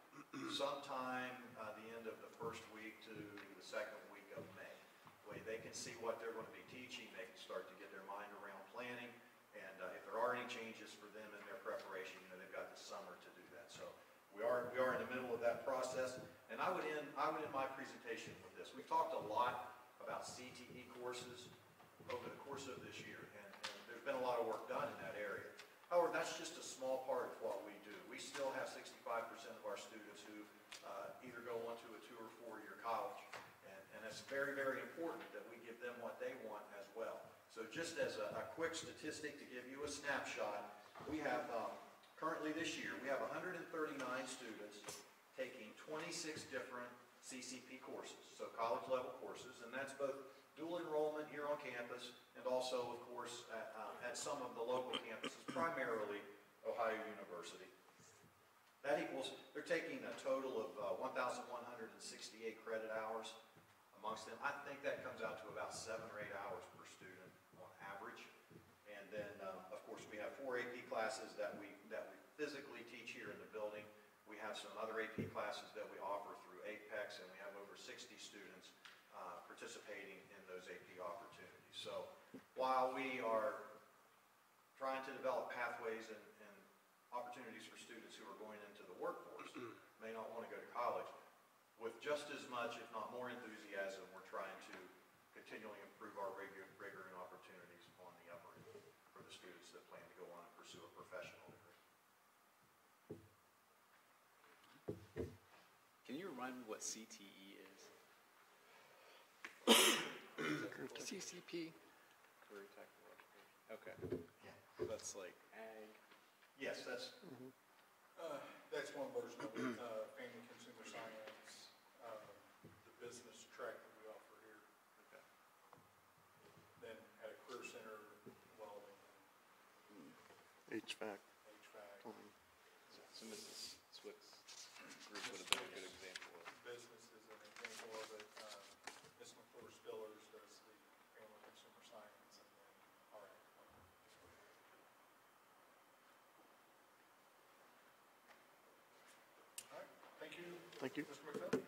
sometime uh, the end of the first week to the second week of May. Way they can see what they're going to be teaching, they can start to get their mind around planning. And uh, if there are any changes for them in their preparation, you know, they've got the summer to do that. So we are we are in the middle of that process. And I would end I would end my presentation with this. We've talked a lot about C T E courses over the course of this year, and, and there's been a lot of work done in that area. However, that's just a small part of what we do. We still have sixty-five percent of our students who uh, either go on to a two or four-year college, and, and it's very, very important that we give them what they want as well. So just as a, a quick statistic to give you a snapshot, we have um, currently this year, we have one hundred thirty-nine students taking twenty-six different C C P courses, so college level courses, and that's both dual enrollment here on campus and also, of course, at, uh, at some of the local campuses, primarily Ohio University. That equals, they're taking a total of uh, one thousand one hundred sixty-eight credit hours amongst them. I think that comes out to about seven or eight hours per student on average. And then, um, of course, we have four A P classes that we that we physically teach here in the building. We have some other A P classes that we offer through Apex, and we have over sixty students uh, participating in those A P opportunities. So while we are trying to develop pathways and, and opportunities for students who are going into the workforce, may not want to go to college, with just as much, if not more enthusiasm, we're trying to continually improve our rigor, rigor and opportunities on the upper end for the students that plan to go on and pursue a professional degree. remind me what C T E is? C C P. Career Technological. Okay. That's like ag. Yes, that's, Uh, that's one version of it, uh, family consumer science, uh, the business track that we offer here. Okay. Then at a career center, welding, H V A C. H V A C, plumbing. So, so Missus Swick's group would have been a good example of. business is an example of it. Uh, Miss McClure Spillers does the family consumer science, and then our ag department. All right, thank you. Thank you. Mister McPhail.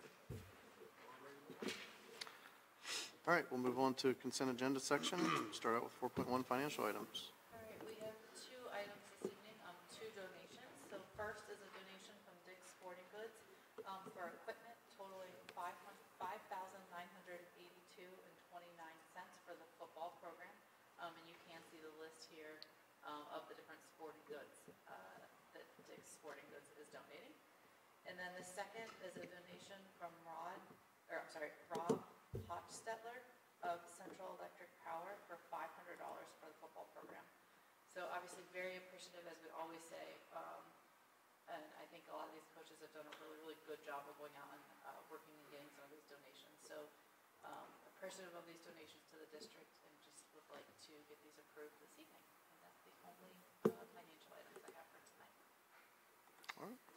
All right, we'll move on to consent agenda section. Start out with four point one financial items. All right, we have two items this evening, um, two donations. So first is a donation from Dick's Sporting Goods, um, for equipment totaling five hundred, five thousand nine hundred eighty-two and twenty-nine cents for the football program. Um, and you can see the list here, um, of the different sporting goods, uh, that Dick's Sporting Goods is donating. And then the second is a donation from Rod, or I'm sorry, Rob Hochstetler of Central Electric Power for five hundred dollars for the football program. So obviously very appreciative, as we always say, um, and I think a lot of these coaches have done a really, really good job of going out and, uh, working and getting some of these donations. So, um, appreciative of these donations to the district, and just would like to get these approved this evening. And that's the only, uh, financial items I have for tonight. All right.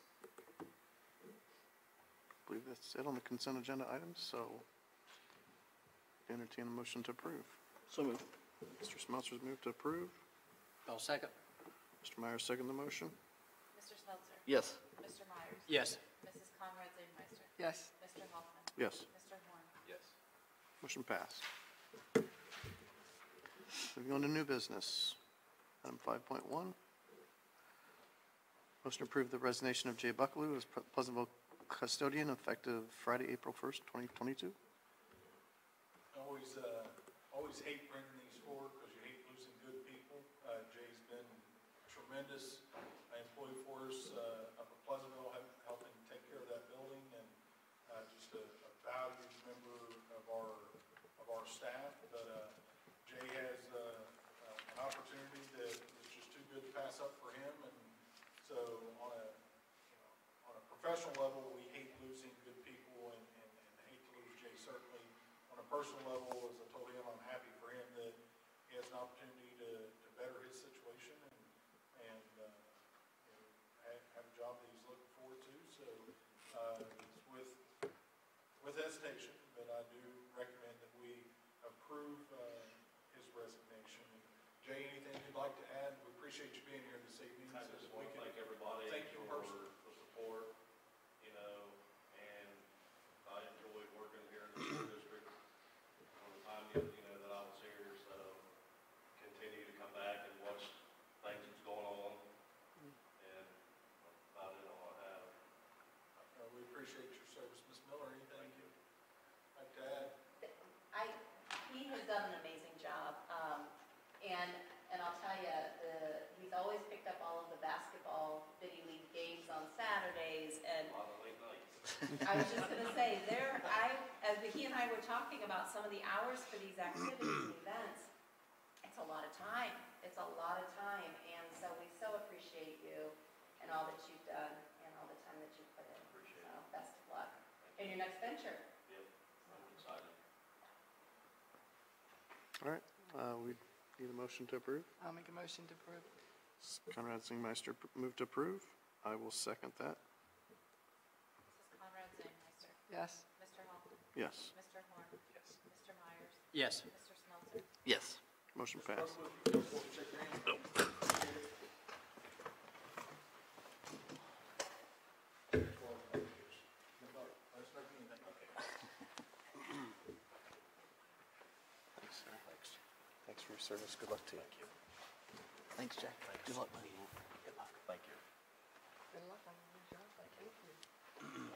I believe that's it on the consent agenda items, so entertain a motion to approve. So moved. Mister Smeltzer's moved to approve. I'll second. Mister Myers second the motion. Mister Smeltzer? Yes. Mister Myers? Yes. Missus Conrad Zanemeyer? Yes. Mister Hoffman? Yes. Mister Horn? Yes. Motion passed. Moving on to new business. Item five point one. Motion to approve the resignation of Jay Buckaloo as Pleasantville custodian effective Friday, April first, twenty twenty-two. I always, uh, always hate bringing these forward because you hate losing good people. Uh, Jay's been tremendous employee for us, uh, up at Pleasantville, help- helping take care of that building, and, uh, just a, a valued member of our, of our staff. But, uh, Jay has, uh, uh, an opportunity that is just too good to pass up for him, and so on a, you know, on a professional level, we hate losing good people, and, and, and hate to lose Jay certainly. On a personal level, as I told him, I'm happy for him that he has an opportunity to, to better his situation and, and, uh, you know, have, have a job that he's looking forward to. So, uh, it's with, with hesitation, but I do recommend that we approve, uh, his resignation. And Jay, anything you'd like to add? We appreciate you being here this evening. I so just that we want to can thank everybody thank you for personally. the support, you know, and I enjoyed working here in the school district from the time, you you know, that I was here, so continue to come back and watch things that's going on, and about it all I have. Uh, we appreciate your service. Miz Miller, anything you'd like to add? I, he has done an amazing job, um, and, and I'll tell you, the, he's always picked up all of the basketball Biddy League games on Saturdays, and A lot of late nights. I was just gonna say, there, I, as he and I were talking about some of the hours for these activities and events, it's a lot of time, it's a lot of time, and so we so appreciate you and all that you've done, and all the time that you've put in. Appreciate So, it. best of luck in your next venture. Yep, I'm excited. All right, uh, we need a motion to approve. I'll make a motion to approve. Conrad Singmeister moved to approve. I will second that. Missus Conrad Zanemeyer? Yes. Mister Hoffman? Yes. Mister Horn? Yes. Mister Myers? Yes. Mister Smeltzer? Yes. Motion passed. Thanks, sir. Thanks. Thanks for your service. Good luck to you. Thanks, Jack. Good luck, buddy. Good luck. Thank you. Good luck on your new job. Thank you.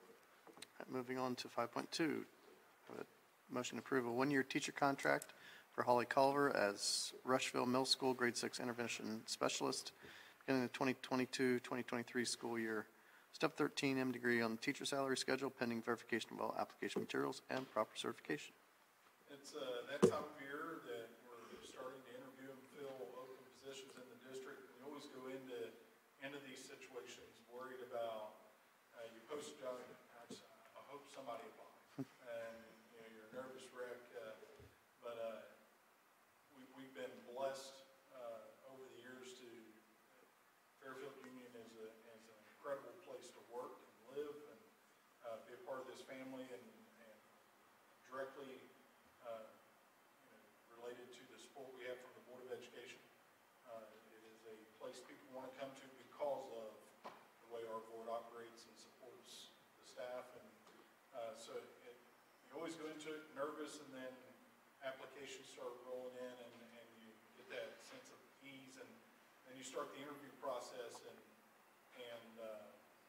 Moving on to five point two. Motion to approve a one-year teacher contract for Holly Culver as Rushville Middle School Grade six Intervention Specialist beginning the twenty twenty-two twenty twenty-three school year. Step thirteen, M degree on the teacher salary schedule pending verification of all application materials and proper certification. It's uh, that time of year that we're starting to interview and fill open positions in the district. We always go into, into these situations worried about, uh, you post a job, I hope somebody applies. And, you know, you're a nervous wreck, uh, but uh, we, we've been blessed uh, over the years to, Fairfield Union is, a, is an incredible place to work and live and uh, be a part of this family and, and directly Uh, you know, related to the support we have from the Board of Education. Uh, it is a place people want to come to because of the way our board operates and supports the staff. And uh, so it, you always go into it nervous, and then applications start rolling in, and, and you get that sense of ease, and then you start the interview process, and, and uh,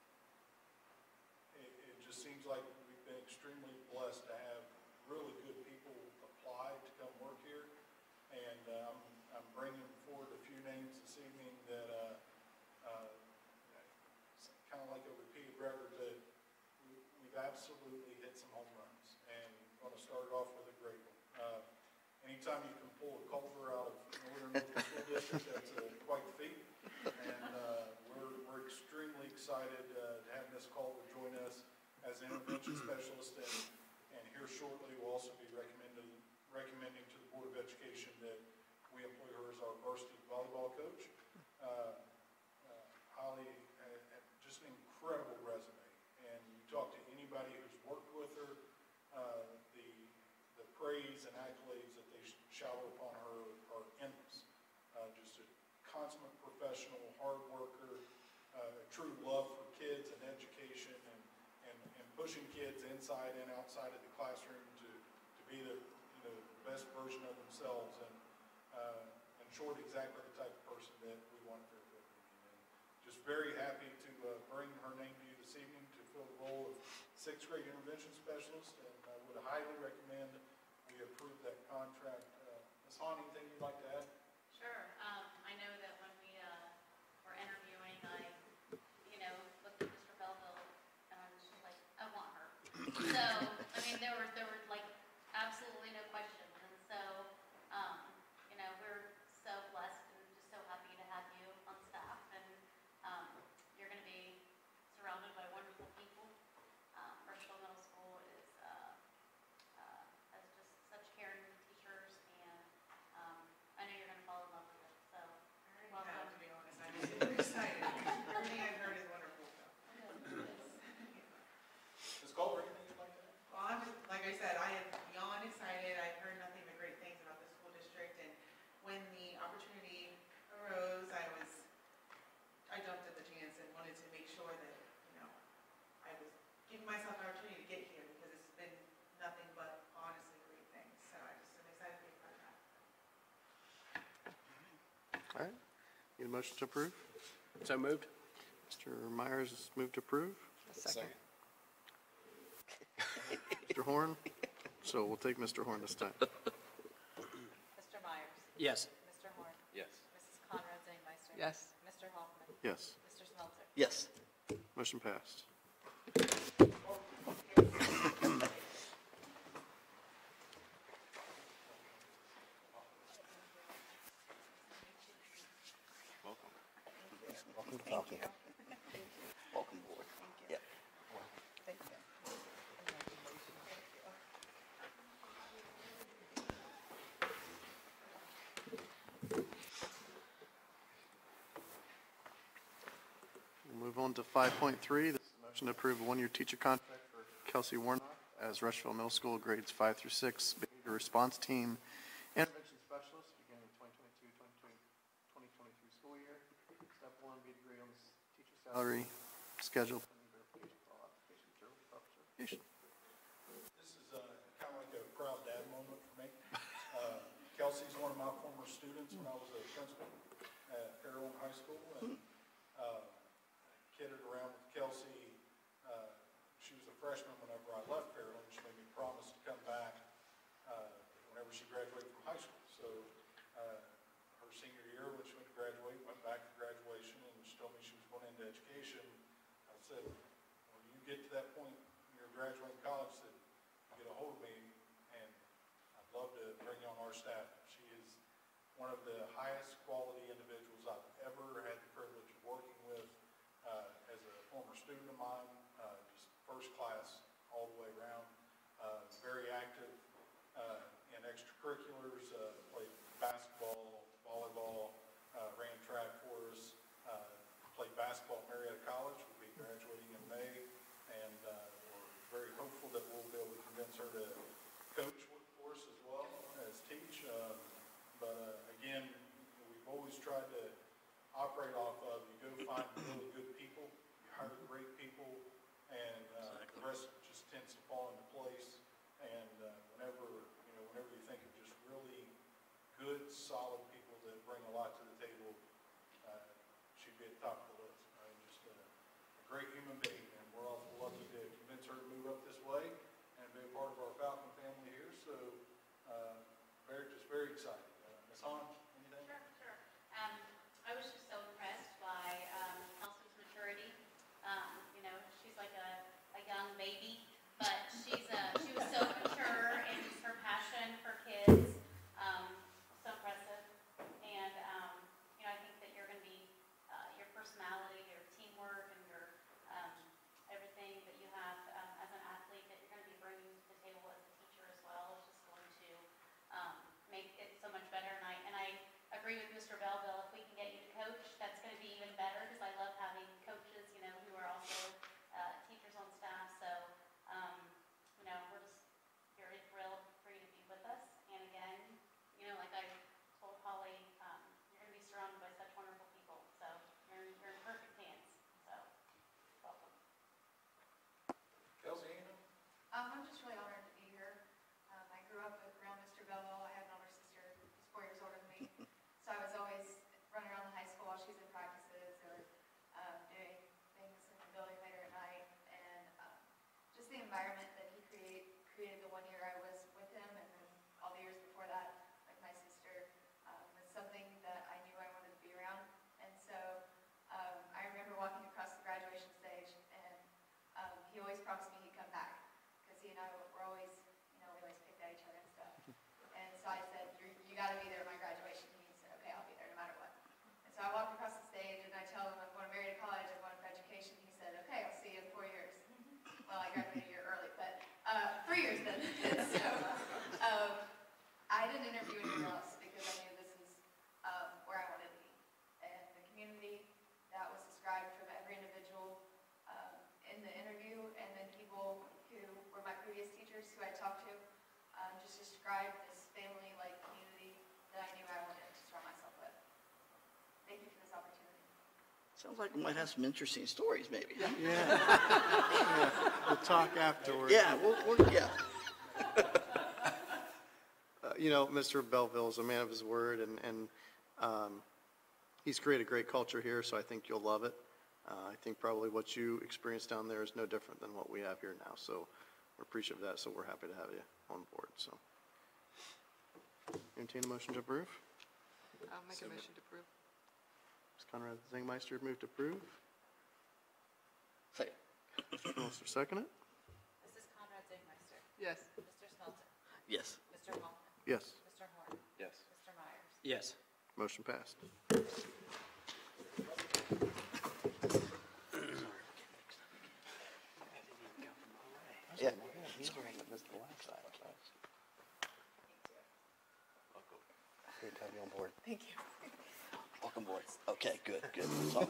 it, it just seems like we've been extremely blessed to have really good people apply to come work here, and uh, I'm, I'm bringing forward a few names this evening that uh, uh, kind of like a repeated record, but we, we've absolutely hit some home runs, and going to start off with a great one. Uh, anytime you can pull a Culver out of Northern Local School District, that's uh, quite the feat, and uh, we're, we're extremely excited uh, to have Miz Culver join us as an intervention specialist, and And here shortly, we'll also be recommending, recommending to the Board of Education that we employ her as our varsity volleyball coach. Uh, uh, Holly had, had just an incredible resume, and you talk to anybody who's worked with her, uh, the, the praise and accolades that they shower upon her are endless. Uh, just a consummate professional, hard worker, uh, a true love for kids and education, and And, and pushing kids inside and outside of the classroom to, to be the, you know, the best version of themselves, and uh, in short, exactly the type of person that we want for the Union. And just very happy to uh, bring her name to you this evening to fill the role of sixth grade intervention specialist, and I would highly recommend we approve that contract. Uh, Miz Hahn, anything you'd like to add? Sure. Um, I know that when we, uh, were interviewing, I, you know, looked at Mister Belleville, and I was just like, I want her. So, I mean, there were, there were like absolutely no questions, and so, um, you know, we're so blessed and just so happy to have you on staff, and, um, you're gonna be surrounded by wonderful people. Um, Rushville Middle School is, uh, uh, has just such caring teachers, and, um, I know you're gonna fall in love with it, so, welcome. Yeah, to be honest, I'm super excited. Everything I've heard is wonderful. Miz Culver, anything you'd like to add? Well, I'm just, like I said, I am beyond excited. I've heard nothing but great things about the school district, and when the opportunity arose, I was, I jumped at the chance and wanted to make sure that, you know, I was giving myself an opportunity to get here, because it's been nothing but honestly great things. So I just am excited to be a part of that. All right. Need a motion to approve? So moved. Mister Myers has moved to approve. Second. Mister Horn? So we'll take Mister Horn this time. Mister Myers? Yes. Mister Horn? Yes. Missus Conrad Zangmeister? Yes. Mister Hoffman? Yes. Mister Smelter? Yes. Motion passed. Welcome. Welcome to Falcon. Welcome board. Yep. Thank you. We'll move on to five point three. This is a motion to approve a one-year teacher contract for Kelsey Warnock as Rushville Middle School grades five through six behavior response team intervention specialist beginning twenty twenty-two twenty twenty-three school year. Step one, B degree on the teacher salary schedule pending verification of all application materials and proper certification. This is uh, kind of like a proud dad moment for me. Uh, Kelsey's one of my former students when I was a principal at Fairlawn High School, and uh, kidded around with Kelsey. Uh, she was a freshman whenever I left Fairlawn. She made me promise to come back uh, whenever she graduated from high school. said, when you get to that point, you're graduating college, said, get a hold of me, and I'd love to bring you on our staff. She is one of the highest quality individuals I've ever had the privilege of working with, uh, as a former student of mine, uh, just first class all the way around, uh, very active, uh, in extracurriculars, uh, played basketball, volleyball, uh, ran track for us, uh, played basketball at Marietta College, will be graduating in May, and, uh, we're very hopeful that we'll be able to convince her to coach for us as well as teach. Um, but uh, again, we've always tried to operate off of, you go find really good people, you hire great people, and uh, the rest just tends to fall into place. And uh, whenever, you know, whenever you think of just really good, solid people that bring a lot to the table, uh, she'd be at the top of the list. I mean, just a, a great human being, and we're all lucky to convince her to move up this way and be a part of our Falcon family here. So, uh, very, just very excited. Uh, Miz Hahn, anything? Sure, sure. Um, I was just so impressed by um, Kelsey's maturity. Um, you know, she's like a, a young baby, but she's uh, she was so mature, and just her passion for kids, um, so impressive. And um, you know, I think that you're going to be uh, your personality, your teamwork, and your um, everything that you have um, as an athlete that you're going to be bringing to the table as a teacher as well is just going to um, make it so much better. And I and I agree with Mister Belleville. If we can get you to coach, that's going to be even better, because I love having coaches, you know, who are also uh, teachers on staff. So, um, you know, we're just very thrilled for you to be with us. And again, you know, like I told Holly, um, you're going to be surrounded by such wonderful people. So you're in, you're in perfect hands. So, welcome. Kelsey, anything? Um, I'm just really honored to be here. Um, I grew up with, around Mister Belleville. I have an older sister who's four years older than me. So I was always running around the high school while she's in practices, or um, doing things in the building later at night. And um, just the environment that he create, created the one year I was with him, and then all the years before that, like my sister, um, was something that I knew I wanted to be around. And so um, I remember walking across the graduation stage, and um, he always promised me he'd come back, because he and I were always, you know, we always picked at each other and stuff. And so I said, You're, you got to be there at my graduation. And he said, okay, I'll be there no matter what. And so I walked across the stage, and I tell him I'm going to Marietta College, I'm going for education. He said, okay, I'll see you in four years. Well, I graduated a year early, but uh, three years then. So um, I didn't interview anywhere else, because I knew this is um, where I wanted to be. And the community that was described from every individual um, in the interview, and then people who were my previous teachers who I talked to, um, just described this family-like community that I knew I wanted to surround myself with. Thank you for this opportunity. Sounds like we might have some interesting stories, maybe. Yeah. Yeah. We'll talk afterwards. Yeah, we'll, we'll, yeah. Uh, You know, Mister Belleville is a man of his word, and, and um, he's created a great culture here, so I think you'll love it. Uh, I think probably what you experienced down there is no different than what we have here now, so we're appreciative of that, so we're happy to have you on board, so. Entertain a motion to approve? I'll make a motion to approve. Miz Conrad Zangmeister moved to approve. Second. Mister Schmelzer, second it? This is Conrad Zingmeister. Yes. Mister Smelter. Yes. Mister Hoffman. Yes. Mister Horn. Yes. Mister Myers. Yes. Motion passed. Yeah. Great to have you on board. Thank you. Welcome aboard. Okay, good, good. So-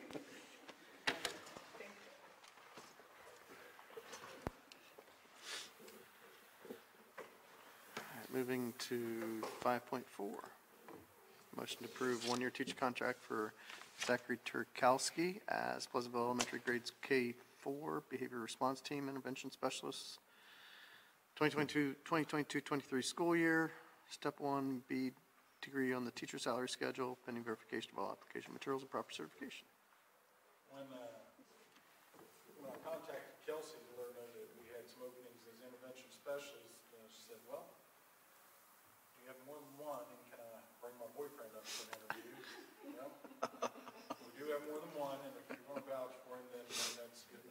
All right, moving to five point four. Motion to approve one-year teacher contract for Zachary Turkowski as Pleasantville Elementary Grades K four Behavior Response Team Intervention Specialist. twenty twenty-two, twenty twenty-two, twenty-three school year, step one, B degree on the teacher salary schedule, pending verification of all application materials and proper certification. When, uh, when I contacted Kelsey to let her know that we had some openings as intervention specialists, uh, she said, well, do you have more than one, and can I bring my boyfriend up for an interview? Well, we do have more than one, and if you want to vouch for him, then then that's good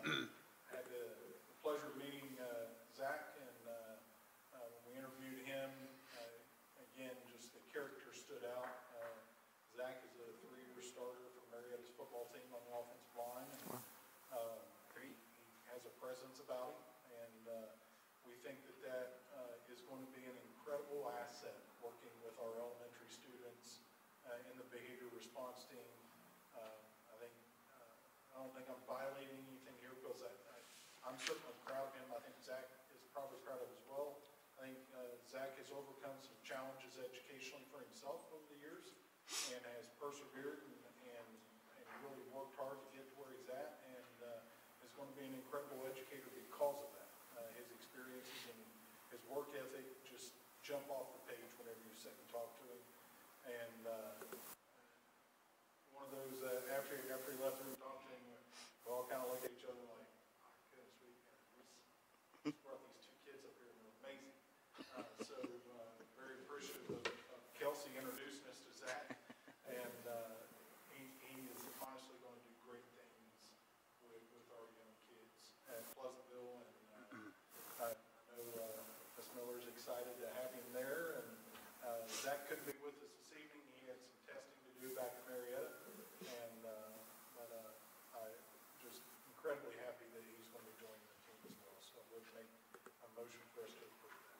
had the the pleasure of meeting uh, Zach, and uh, uh, when we interviewed him, uh, again, just the character stood out. Uh, Zach is a three-year starter for Marietta's football team on the offensive line. And, um, he he has a presence about him, and uh, we think that that uh, is going to be an incredible asset working with our elementary students uh, in the behavior response team. Um, I think, uh, I don't think I'm violating anything here because I, I, I'm certainly proud of him. I think Zach is probably proud of as well. I think uh, Zach has overcome some challenges educationally for himself over the years and has persevered and, and, and really worked hard to get to where he's at, and uh, is going to be an incredible educator because of that. Uh, his experiences and his work ethic just jump off the page whenever you sit and talk to him. And uh, one of those, uh, after, after he left the room talking to him, we all kind of looked at each other like, my goodness, we, we brought these two kids up here and they're amazing. Uh, so uh, very appreciative of, of Kelsey introducing us to Zach. And uh, he, he is honestly going to do great things with, with our young kids at Pleasantville. And uh, I know uh, Miz Miller's excited to have him there. And uh, Zach couldn't be with us this evening. He had some testing to do back in Marietta. And uh, but uh, I'm just incredibly happy that he's going to be joining the team as well. So I would make a motion for us to approve that.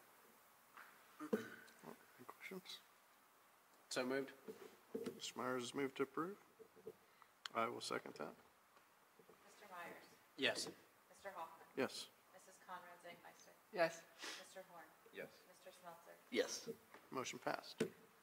Any questions? So moved. Mister Myers has moved to approve. I will second that. Mister Myers? Yes. Mister Hoffman? Yes. Missus Conrad Zangmeister? Yes. Mister Horn? Yes. Mister Smeltzer? Yes. Motion passed.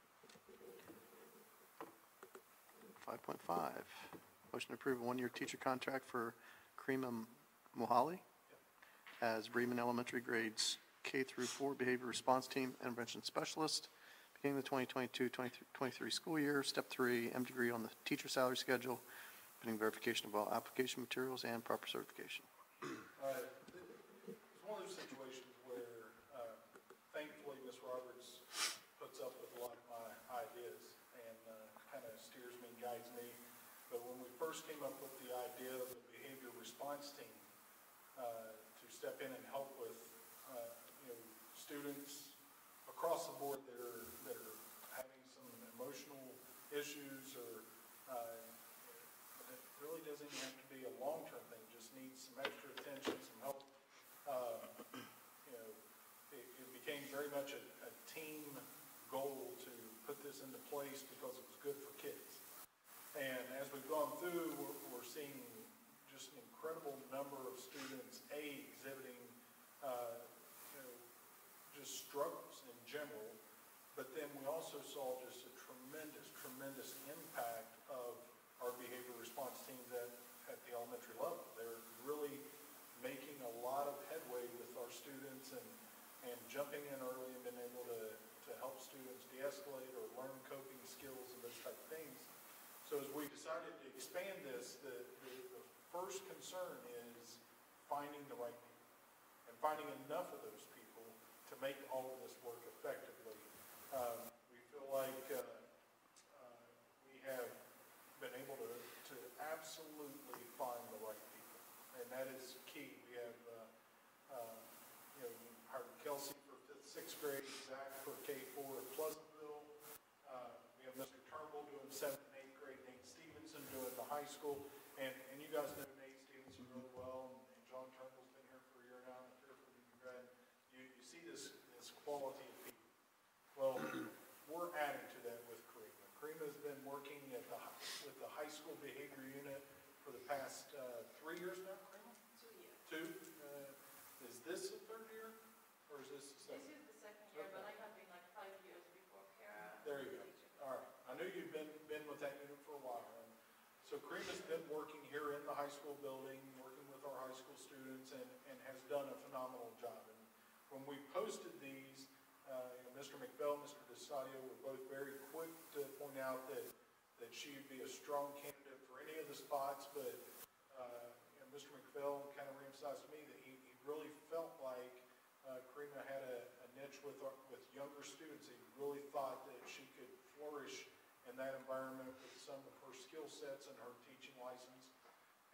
Five point five, motion to approve a one-year teacher contract for Karima Mohali as Bremen Elementary grades K through four behavior response team intervention specialist, beginning the twenty twenty-two twenty-three school year. Step three, M degree on the teacher salary schedule, pending verification of all application materials and proper certification. Uh, It's one of those situations where uh, thankfully Miz Roberts puts up with a lot of my ideas and kind of steers me, guides me. But when we first came up with the idea of the behavior response team uh, to step in and help with, uh, you know, students across the board that are, that are having some emotional issues or uh, it really doesn't even have to be a long-term thing, just needs some extra attention, some help. Uh, you know, it, it became very much a, a team goal to put this into place because it was good for kids. And as we've gone through, we're, we're seeing just an incredible number of students, A, exhibiting, uh, you know, just struggles in general, but then we also saw just a tremendous, tremendous impact of our behavior response teams at, at the elementary level. They're really making a lot of headway with our students and, and jumping in early and being able to, to help students de-escalate or learn coping skills and those type of things. So as we decided to expand this, the, the, the first concern is finding the right people and finding enough of those people to make all of this work effectively. Um, we feel like uh, uh, we have been able to, to absolutely find the right people, and that is key. We have, uh, uh, you know, hired Kelsey for fifth, sixth grade, Zach for K four at Pleasantville. Uh, we have Mister Turnbull doing seventh and eighth grade, Nate Stevenson doing the high school, and, and you guys know Nate Stevenson really well, and, and John Turnbull's been here for a year now, and here for you, Brad. You, you see this, this quality of people. Well, we're adding to that with Karima. Karima's been working at the, with the high school behavior unit for the past uh, three years now, Karima? Two years. Two? Uh, is this the third year, or is this the second? This is the second year, but I have been like five years before Kara. There you go. All right. I knew you'd been, been with that unit for a while. And so Karima's been working here in the high school building, working with our high school students, and, and has done a phenomenal job. And when we posted these, uh, you know, Mister McBell, Mister DeSadio were both very quick to point out that, that she would be a strong candidate for any of the spots, but uh, you know, Mister McBell kind of reemphasized to me that he, he really felt like uh, Karima had a, a niche with, our, with younger students. He really thought that she could flourish in that environment with some of her skill sets and her teaching license.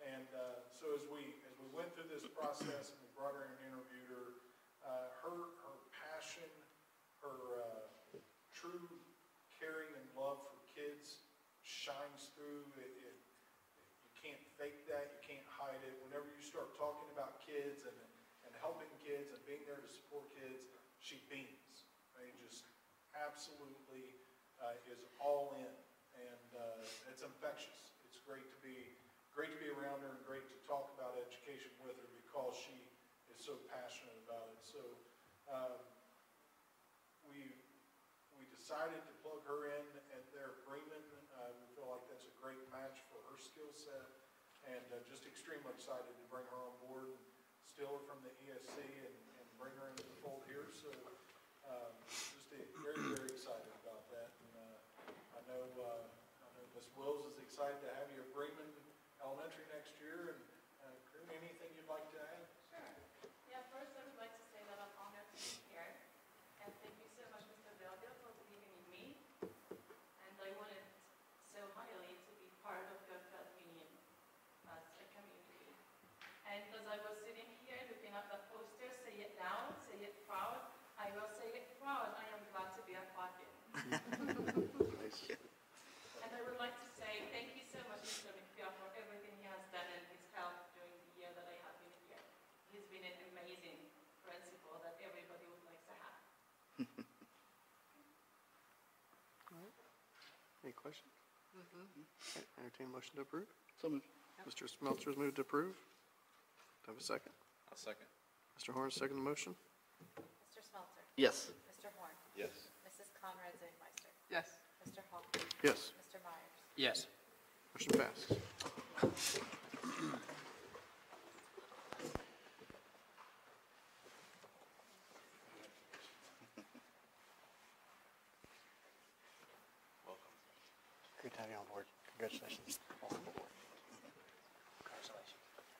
And uh, so as we, as we went through this process and we brought her in and interviewed her, uh, her, her passion, her uh, true caring and love for kids shines through. It, it, you can't fake that, you can't hide it. Whenever you start talking about kids and, and helping kids and being there to support kids, she beams. I mean, just absolutely uh, is all in, and uh, it's infectious. It's great to be great to be around her and great to talk about education with her because she is so passionate about it. So um, we we decided to plug her in at there at Bremen. Uh, we feel like that's a great match for her skill set, and uh, just extremely excited to bring her on board and steal her from the E S C and, and bring her into the fold here. So um, just a, very, very excited about that. And uh, I know uh, I know Miz Wills is excited to have you at Bremen Elementary next year. And uh, Corinne, anything you'd like to add? Sure. Yeah, first I would like to say that I'm honored to be here. And thank you so much, Mister Velda, for believing in me. And I wanted so highly to be part of your Fed Union as a community. And as I was sitting here looking at the poster, say it loud, say it proud, I will say it proud, I am glad to be a Quakin. Nice. And I would like to say thank you so much, Mister McPhail, for everything he has done and his help during the year that I have been here. He's been an amazing principal that everybody would like to have. All right. Any questions? Okay, entertain a motion to approve. So moved. Mister Smeltzer's moved to approve. Do I have a second? I'll second. Mister Horn, second the motion. Mister Smeltzer? Yes. Mister Horn? Yes. Missus Conrad Zingmeister? Yes. Mister Hoffman? Yes. Mister Myers? Yes. Motion passes. Welcome. Great to have you on board. Congratulations. Welcome aboard. Congratulations.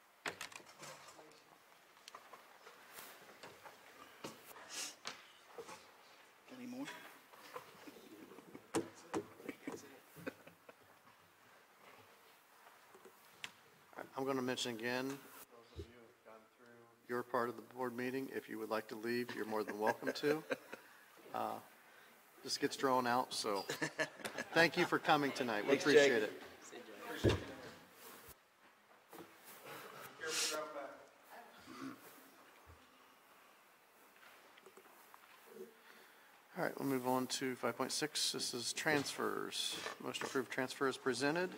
Any more? I'm going to mention again, those of you who have gone through your part of the board meeting, if you would like to leave, you're more than welcome to. Uh, This gets drawn out, so thank you for coming tonight. We Thanks, Jake. appreciate it. Careful drop back. All right, we'll move on to five point six. This is transfers. Motion to approve transfer is presented.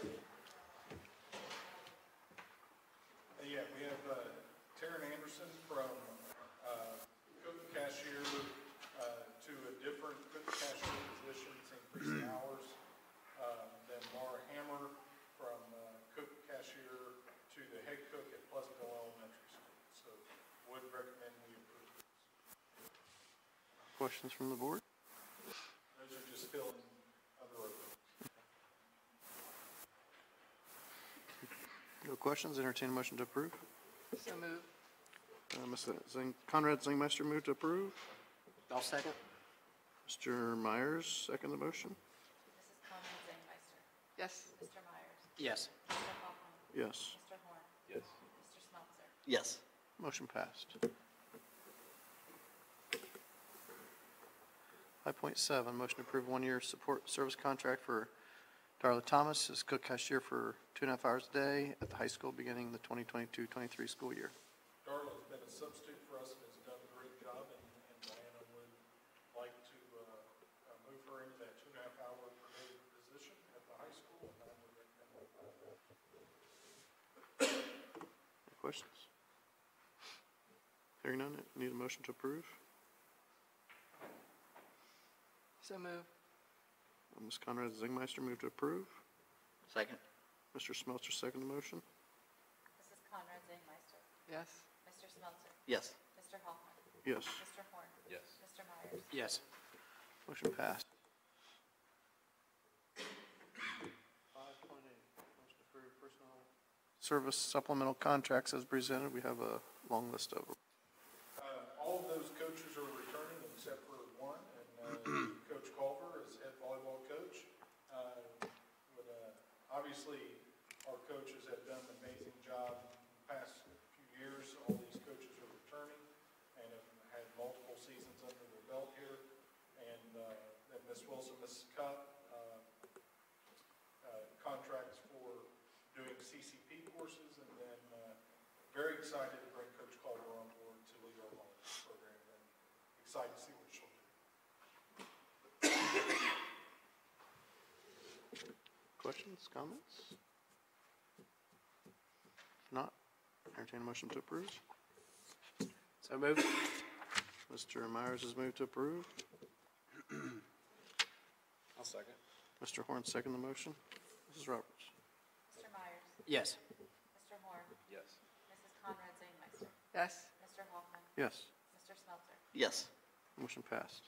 Uh, Yeah, we have uh, Taryn Anderson from uh, cook cashier uh, to a different cook cashier position, increasing hours. Uh, Then Laura Hammer from uh, cook cashier to the head cook at Pleasantville Elementary School. So would recommend we approve those. Questions from the board? Those are just filling other openings. No questions? Entertain a motion to approve. So moved. Uh, Mister Zing, Conrad Zingmeister moved to approve. I'll second. Mister Myers, second the motion. Missus Conrad Zingmeister? Yes. Mister Myers? Yes. Mister Hoffman? Yes. Mister Horn? Yes. Mister Smeltzer? Yes. Motion passed. five point seven, motion to approve one-year support service contract for Darla Thomas as cook cashier for two and a half hours a day at the high school beginning the twenty twenty-two twenty-three school year. Darla's been a substitute for us and has done a great job, and and Diana would like to uh, uh, move her into that two and a half hour per day position at the high school, and I would recommend that. Any questions? Hearing none, need a motion to approve. So moved. Uh, Miz Conrad Zingmeister moved to approve. Second. Mister Smeltzer, second the motion. Missus Conrad Zingmeister? Yes. Mister Smeltzer? Yes. Mister Hoffman? Yes. Mister Horn? Yes. Mister Myers? Yes. Motion passed. five point eight, motion to approve personnel service supplemental contracts as presented. We have a long list of them. Uh, All of those coaches are returning except for one, and uh, Coach Culver is head volleyball coach. Uh, would uh, obviously our coaches have done an amazing job the past few years. All these coaches are returning and have had multiple seasons under their belt here. And uh, that Miss Wilson, Missus Cup, uh, uh, contracts for doing C C P courses, and then uh, very excited to bring Coach Calder on board to lead our volleyball program, and excited to see what she'll do. Questions, comments? If not, entertain a motion to approve. So moved. Mister Myers has moved to approve. I'll second. Mister Horn, second the motion. Missus Roberts? Mister Myers? Yes. Mister Horn? Yes. Missus Conrad Zanemeyer? Yes. Mister Hoffman? Yes. Mister Smelter? Yes. Motion passed.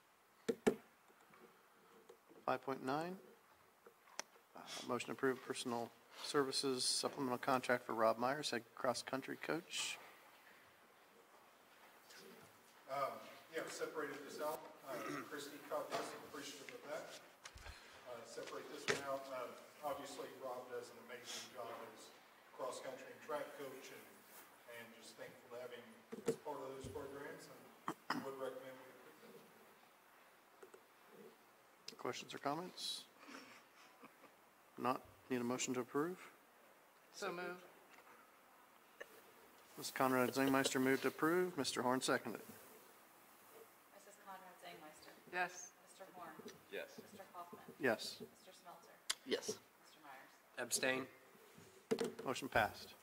five point nine, uh, motion to approve personal services supplemental contract for Rob Myers, head cross-country coach. Um, yeah, separated this out. Uh, Christie caught this, I'm appreciative of that. Uh, separate this one out. Uh, obviously, Rob does an amazing job as cross-country and track coach, and, and just thankful to have him as part of those programs, and would recommend we approve them. Questions or comments? Not, need a motion to approve? So moved. Miz Conrad Zingmeister moved to approve. Mister Horn seconded. Missus Conrad Zanemeyer? Yes. Mister Horn? Yes. Mister Hoffman? Yes. Mister Smelter? Yes. Mister Myers? Abstain. Motion passed.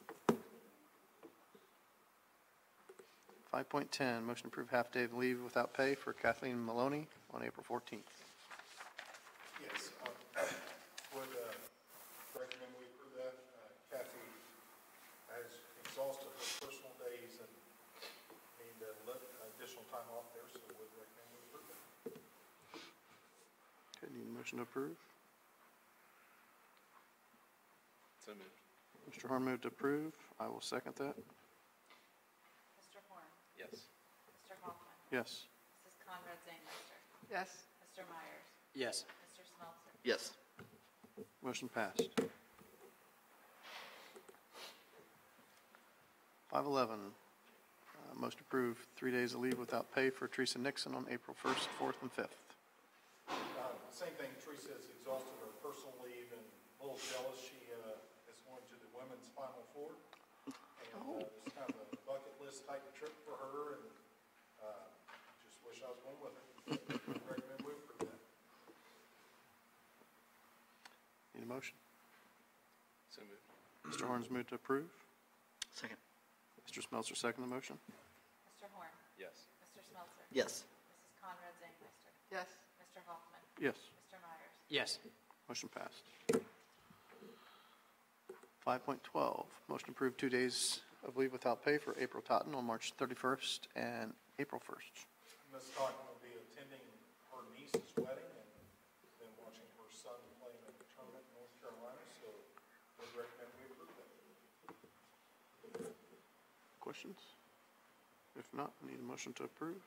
five point ten, motion to approve half-day of leave without pay for Kathleen Maloney on April fourteenth. Yes, um, would uh, recommend we approve that. Uh, Kathy has exhausted her personal days and need a lit- additional time off there, so would recommend we approve that. Okay, need a motion to approve? So moved. Mister Horn moved to approve. I will second that. Mister Horn? Yes. Mister Hoffman? Yes. Missus Conrad Zanemeyer? Yes. Mister Myers? Yes. Mister Smelter? Yes. Motion passed. five eleven, uh, motion to approve three days of leave without pay for Teresa Nixon on April first, fourth, and fifth. Uh, Same thing, Teresa has exhausted her personal leave and a little jealous. She uh, is going to the women's Final Four. And uh, it's kind of a bucket list type of trip for her, and uh, just wish I was going with her. Recommend we approve that. Need a motion? So moved. Mister Horn's moved to approve. Second. Mister Smeltzer second the motion. Mister Horn? Yes. Mister Smelter? Yes. Missus Conrad Zanemeyer? Yes. Mister Hoffman? Yes. Mister Myers? Yes. Motion passed. five point twelve, motion to approve two days of leave without pay for April Totten on March thirty-first and April first. Miz Totten will be attending her niece's wedding and then watching her son play in a tournament in North Carolina, so would recommend we approve that. Questions? If not, we need a motion to approve.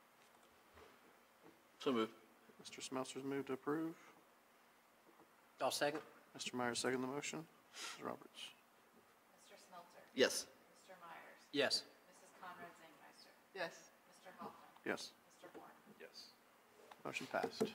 So moved. Mister Smeltzer's moved to approve. I'll second. Mister Myers second the motion. Miz Roberts? Mister Smelter? Yes. Mister Myers? Yes. Missus Conrad Zanemeyer? Yes. Mister Hoffman? Yes. Mister Horn? Yes. Motion passed.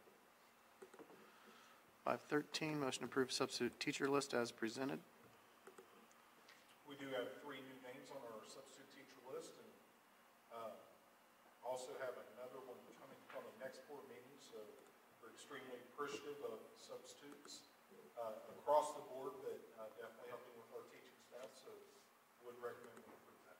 five thirteen, motion to approve substitute teacher list as presented. We do have three new names on our substitute teacher list, and uh, also have another one coming from the next board meeting, so we're extremely appreciative of substitutes uh, across the board that uh, definitely helping with our teaching staff, so would recommend we approve that.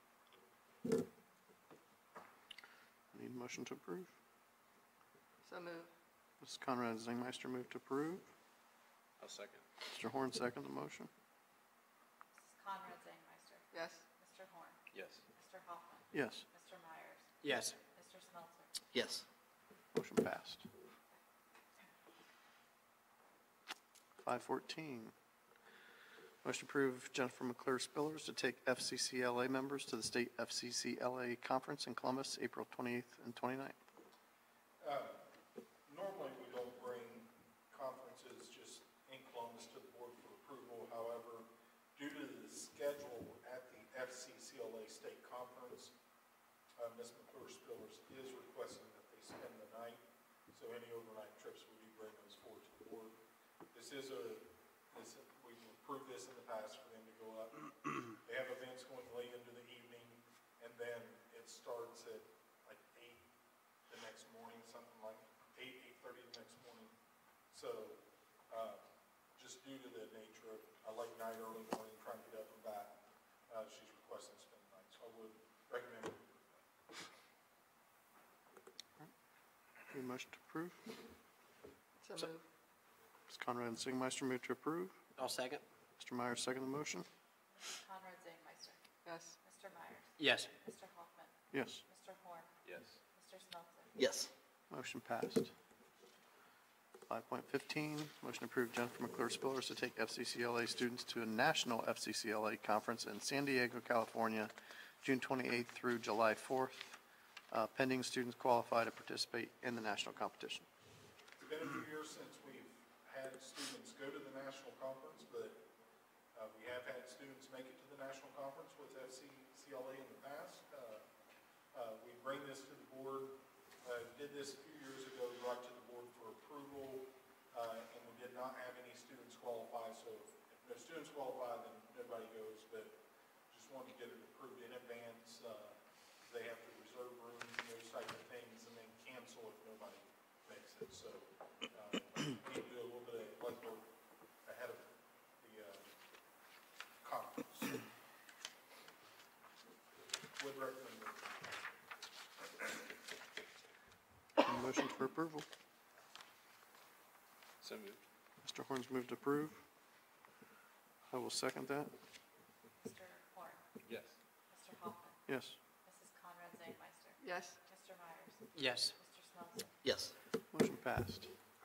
Need a motion to approve. So moved. Miz Conrad Zingmeister moved to approve. I'll second. Mister Horn second the motion. Missus Conrad Zanemeyer? Yes. Mister Horn? Yes. Mister Hoffman? Yes. Mister Myers? Yes. Mister Smelter? Yes. Motion passed. five fourteen, motion to approve Jennifer McClure Spillers to take F C C L A members to the state F C C L A conference in Columbus, April twenty-eighth and twenty-ninth. Uh, Normally, we don't bring conferences just in Columbus to the board for approval. Miz McClure Spillers is requesting that they spend the night, so any overnight trips, we do bring those forward to the board. This is a, this, we've approved this in the past for them to go up. They have events going late into the evening, and then it starts at like eight the next morning, something like eight, eight thirty the next morning. So, uh, just due to the nature of a late night, early morning, trying to get up and back, uh, she's requesting to spend the night. So I would recommend we approve that. Any motion to approve? So So- move. Miz Conrad and Singmeister move to approve. I'll second. Mister Myers, second the motion. Mister Conrad Zangmeister. Yes. Mister Myers. Yes. Mister Hoffman. Yes. Mister Horn. Yes. Mister Smeltzer. Yes. Motion passed. five point fifteen, motion to approve Jennifer McClure Spillers to take F C C L A students to a national F C C L A conference in San Diego, California, June twenty-eighth through July fourth, uh, pending students qualify to participate in the national competition. It's been a few years since we've had students go to the national conference, but uh, we have had students make it to the national conference with F C C L A in the past. Uh, uh, We bring this to the board, uh, did this a few years ago, brought to the board for approval, uh, and we did not have any students qualify, so if if no students qualify, then nobody goes, but just wanted to get it approved in advance. Uh, They have to reserve rooms, those type of things, and then cancel if nobody makes it, so uh, we need to do a little bit of legwork ahead of the uh, conference. Would recommend it. Any motion for approval? So moved. Mister Horn's moved to approve. I will second that. Mister Horn. Yes. Mister Hoffman. Yes. Missus Conrad Zangmeister. Yes. Mister Myers. Yes. Mister Smeltzer. Yes. Motion passed.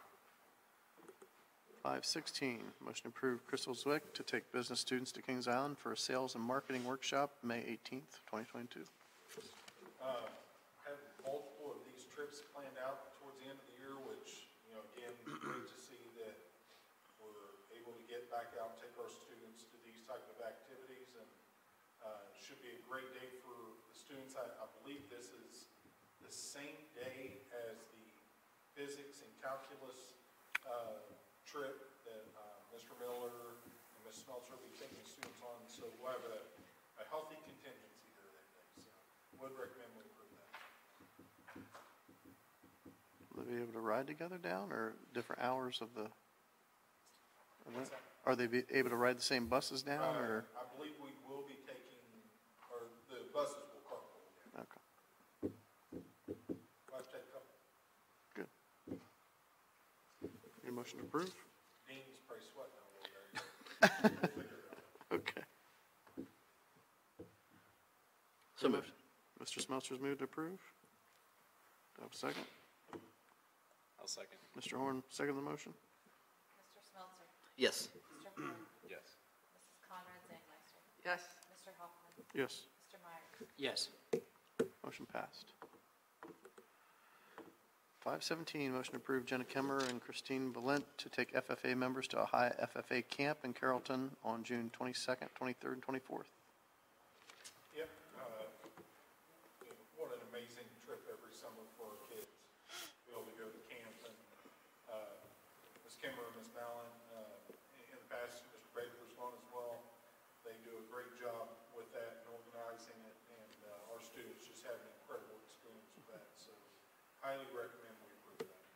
five sixteen, motion to approve Crystal Zwick to take business students to Kings Island for a sales and marketing workshop, May eighteenth, twenty twenty-two. Uh, have multiple of these trips planned out towards the end of the year, which, you know, again, great to see that we're able to get back out and take our students to these type of activities, and uh, it should be a great day for the students. I, I believe this is the same day as the physics and calculus uh, trip that uh, Mister Miller and Miz Smeltzer will be taking students on, so we'll have a, a healthy contingency there that day, so would recommend we approve that. Will they be able to ride together down, or different hours of the event? What's that? Are they be able to ride the same buses down, Uh, or? I believe we will be taking, or the buses will carpool, yeah. Okay, We'll have to take a couple. good. Need a motion to approve? Dean's probably sweating a little there. We'll figure it out. Okay. So moved. Mister Smeltzer's moved to approve. Do I have a second? I'll second. Mister Horn, second the motion? Mister Smeltzer. Yes. Mister Horn. Yes. Missus Conrad Zangmeister. Yes. Mister Hoffman. Yes. Mister Myers. Yes. Motion passed. five seventeen, motion to approve Jenna Kemmer and Christine Valent to take F F A members to a high F F A camp in Carrollton on June twenty-second, twenty-third, and twenty-fourth. Yep, uh, you know, what an amazing trip every summer for our kids, be able to go to camp, and, uh, Miz Kimmer and Miz Mallon, uh, in in the past, Mister Baker's gone as well. They do a great job with that and organizing it, and, uh, our students just have an incredible experience with that, so highly recommend we approve that.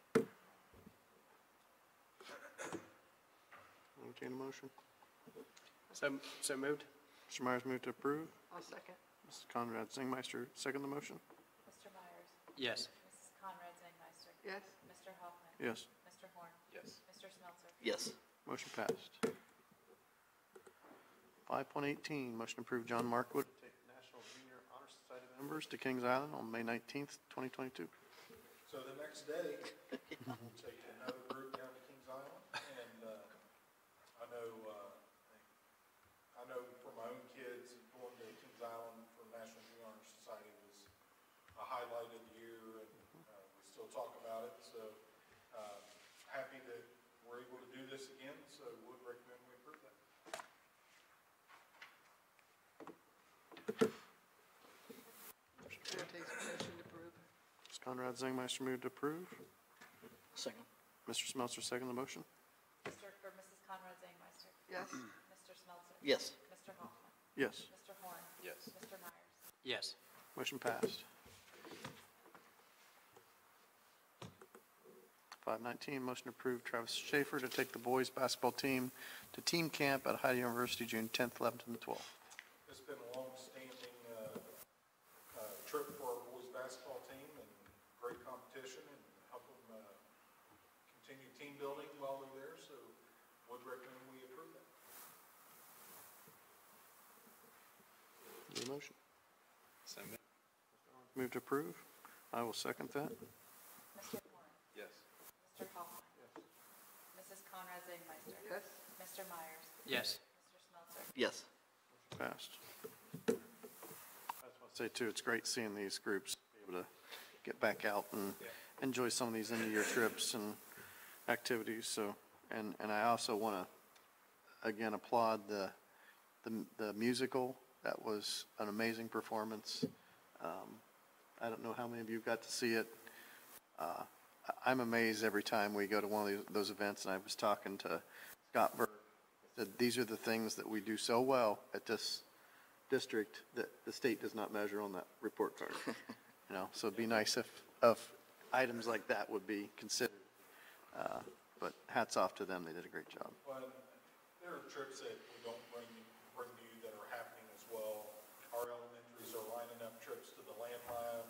Entertain a motion. So, so moved? Mister Myers moved to approve. I'll second. Missus Conrad Singmeister, second the motion? Mister Myers. Yes. Missus Conrad Zangmeister. Yes. Mister Hoffman. Yes. Mister Horn. Yes. Mister Smeltzer. Yes. Motion passed. five point eighteen, motion to approve John Markwood to take National Junior Honor Society members to Kings Island on May nineteenth, twenty twenty-two. So the next day, we'll take another group down to Kings Island, and, uh, I know, uh, I know for my own kids, going to Kings Island for National Junior Honor Society was a highlight of the year, and, uh, we still talk about it, so, uh, happy that we're able to do this again, so would recommend we approve that. Chair takes place Conrad Zangmeister moved to approve. Second. Mister Smeltzer, second the motion. Mister or Missus Conrad Zangmeister? Yes. Mister Smeltzer? Yes. Mister Hoffman? Yes. Mister Horn? Yes. Mister Myers? Yes. Motion passed. Five nineteen, motion to approve Travis Schaefer to take the boys' basketball team to team camp at Ohio University June tenth, eleventh, and twelfth. It's been a long-standing uh, uh, trip for our boys' basketball team and great competition and help them uh, continue team building while they're there, so would recommend we approve that. Need a motion? So moved. Move to approve. I will second that. Mister Horn? Yes. Mister Hoffman? Missus Conrad Zangmeister? Yes. Mister Myers? Yes. Mister Smeltzer? Yes. Passed. I just want to say too, it's great seeing these groups be able to get back out and enjoy some of these end-of-year trips and activities. So, and, and I also want to, again, applaud the, the, the musical. That was an amazing performance. Um, I don't know how many of you got to see it. Uh, I- I'm amazed every time we go to one of these, those events, and I was talking to Scott Berg, that these are the things that we do so well at this district that the state does not measure on that report card. You know, so it'd be nice if, if items like that would be considered. Uh, But hats off to them, they did a great job. But there are trips that we don't bring, bring to you that are happening as well. Our elementaries are lining up trips to the Land Lab,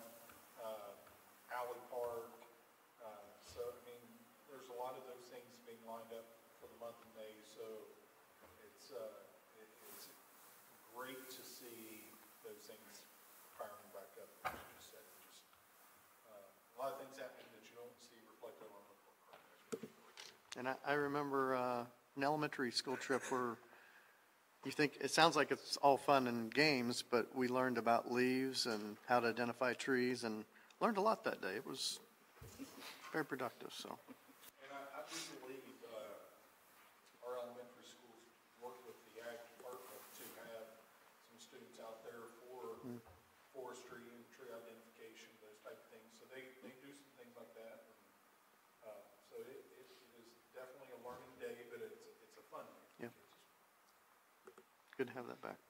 uh, Alley Park. Uh, so, I mean, there's a lot of those things being lined up for the month of May, so it's, uh, it, it's great to see those things firing back up, as you said. Just, uh, a lot of things happening that you don't see reflected on the report card. And I, I remember uh, an elementary school trip where you think, it sounds like it's all fun and games, but we learned about leaves and how to identify trees and learned a lot that day. It was very productive, so. And I, I do believe, uh, our elementary schools work with the ag department to have some students out there for forestry and tree identification, those type of things. So they, they do some things like that. And, uh, so it, it it is definitely a learning day, but it's, it's a fun day. Yeah. Good to have that back.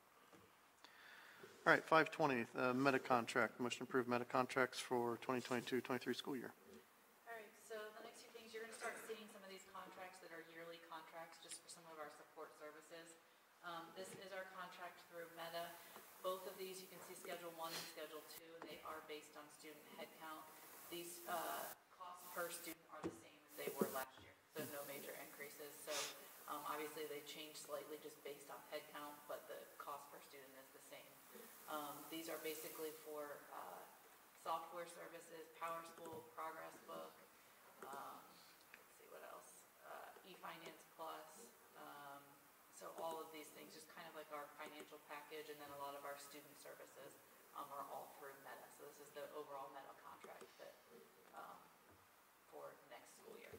All right, five twenty, uh, meta contract, motion to approve meta contracts for twenty twenty-two twenty-three school year. All right, so the next few things, you're gonna start seeing some of these contracts that are yearly contracts, just for some of our support services. Um, this is our contract through Meta. Both of these, you can see Schedule One and Schedule Two, and they are based on student headcount. These, uh, costs per student are the same as they were last year, so no major increases. So, um, obviously, they changed slightly just based on headcount, but the cost per student is the same. Um, these are basically for, uh, software services, PowerSchool, Progress Book, um, let's see what else, uh, eFinance Plus, um, so all of these things, just kind of like our financial package, and then a lot of our student services, um, are all through Meta. So this is the overall Meta contract that, um, for next school year.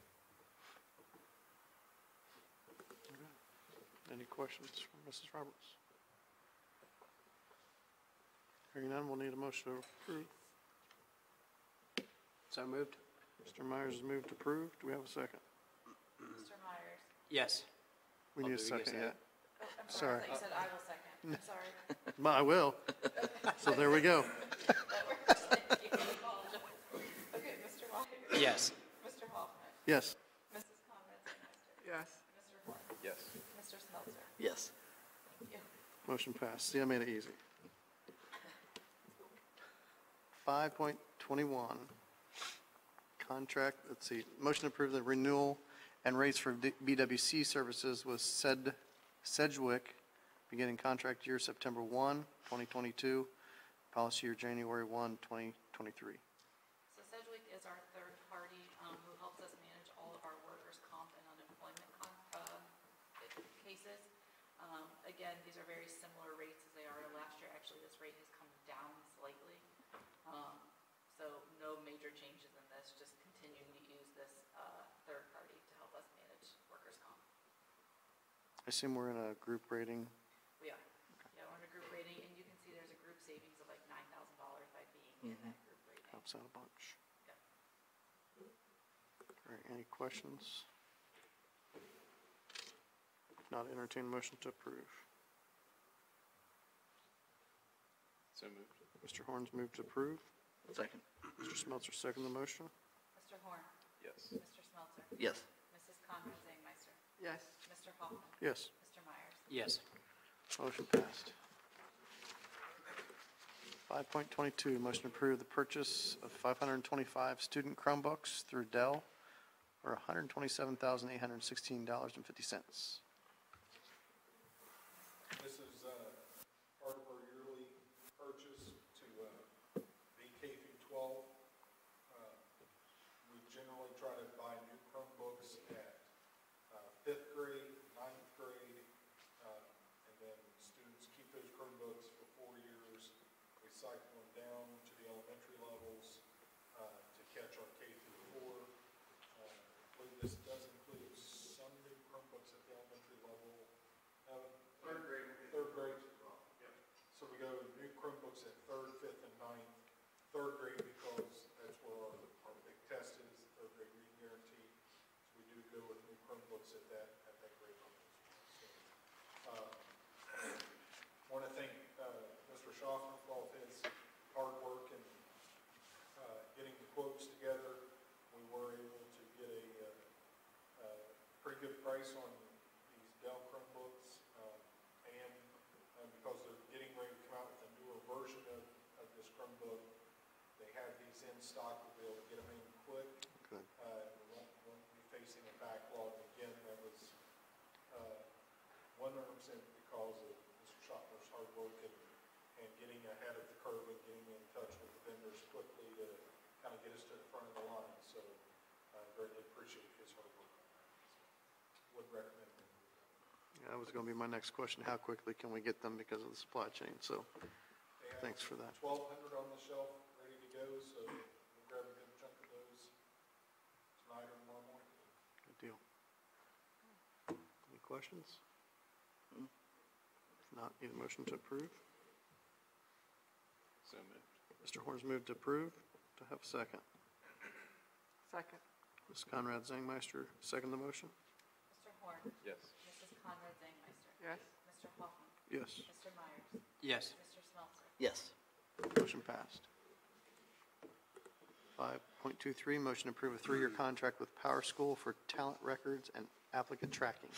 Any questions from Missus Roberts? Hearing none, we'll need a motion to approve. So moved? Mister Myers has moved to approve. Do we have a second? Mister Myers? Yes. We Oh, need a did we get second that? yet. Oh, I'm Sorry. sorry, I thought you said I will second. I'm sorry. Well, I will. So there we go. That works. Thank you. I apologize. Okay, Mister Myers? Yes. Mister Hoffman? Yes. Missus Conrad Zangmeister? Yes. Mister Horn? Yes. Mister Smeltzer? Yes. Thank you. Motion passed. See, I made it easy. Five point twenty-one, contract, let's see, motion to approve the renewal and rates for D- B W C services with Sed, Sedgwick, beginning contract year September first, twenty twenty-two, policy year January first, twenty twenty-three. So Sedgwick is our third party, um, who helps us manage all of our workers' comp and unemployment con- uh, cases. Um, again, these are very similar rates as they are to last year. Actually, this rate has come down slightly. Um, so no major changes in this, just continuing to use this, uh, third party to help us manage workers' comp. I assume we're in a group rating. We are. Yeah, we're in a group rating, and you can see there's a group savings of like nine thousand dollars by being in that group rating. Helps out a bunch. All right, any questions? If not, entertain a motion to approve. So moved. Mister Horns moved to approve. Second. Mister Smeltzer second the motion. Mister Horn? Yes. Mister Smeltzer? Yes. Missus Conrad Zangmeister? Yes. Mister Hoffman? Yes. Mister Myers? Yes. Motion passed. five point twenty-two, motion to approve the purchase of five hundred twenty-five student Chromebooks through Dell for one hundred twenty-seven thousand eight hundred sixteen dollars and fifty cents. This is uh, part of our yearly purchase to uh, be K through twelve. Uh, We generally try to buy new Chromebooks at uh, fifth grade, ninth grade, uh, and then students keep those Chromebooks for four years. We cycle them down to the elementary levels uh, to catch our K through four. Uh, I believe this does include some new Chromebooks at the elementary level. Evan? Third grade. Third grade. Yep. So we go new Chromebooks at third, fifth, and ninth. Third grade because that's where our, our big test is, the third grade reading guarantee. So we do go with new Chromebooks at that, at that grade level. So, uh, want to thank uh, Mister Schaffner for all of his hard work in uh, getting the quotes together. We were able to get a uh, uh, pretty good price on these Dell Chromebooks. Uh, and uh, because they're getting ready to come out with a newer version of, of this Chromebook, they have these in stock. We'll be able to get them in quick. Good. Uh, we won't, won't be facing a backlog again. That was uh, one hundred percent because of Mister Schottler's hard work and, and getting ahead of the curve and getting in touch with the vendors quickly to kind of get us to the front of the line. So I greatly appreciate his hard work on that. So, would recommend it. That was going to be my next question. How quickly can we get them because of the supply chain? So They have thanks for that. twelve hundred on the shelf, ready to go, so we'll grab a good chunk of those tonight or tomorrow morning. Good deal. Any questions? If not, need a motion to approve. So moved. Mister Horns moved to approve. To have a second. Second. Miz Conrad Zangmeister, second the motion? Mister Horn? Yes. Missus Conrad Zangmeister? Yes. Mister Hoffman? Yes. Mister Myers? Yes. Mister Smeltzer? Yes. Motion passed. five point two three, motion to approve a three-year contract with Power School for talent records and applicant tracking.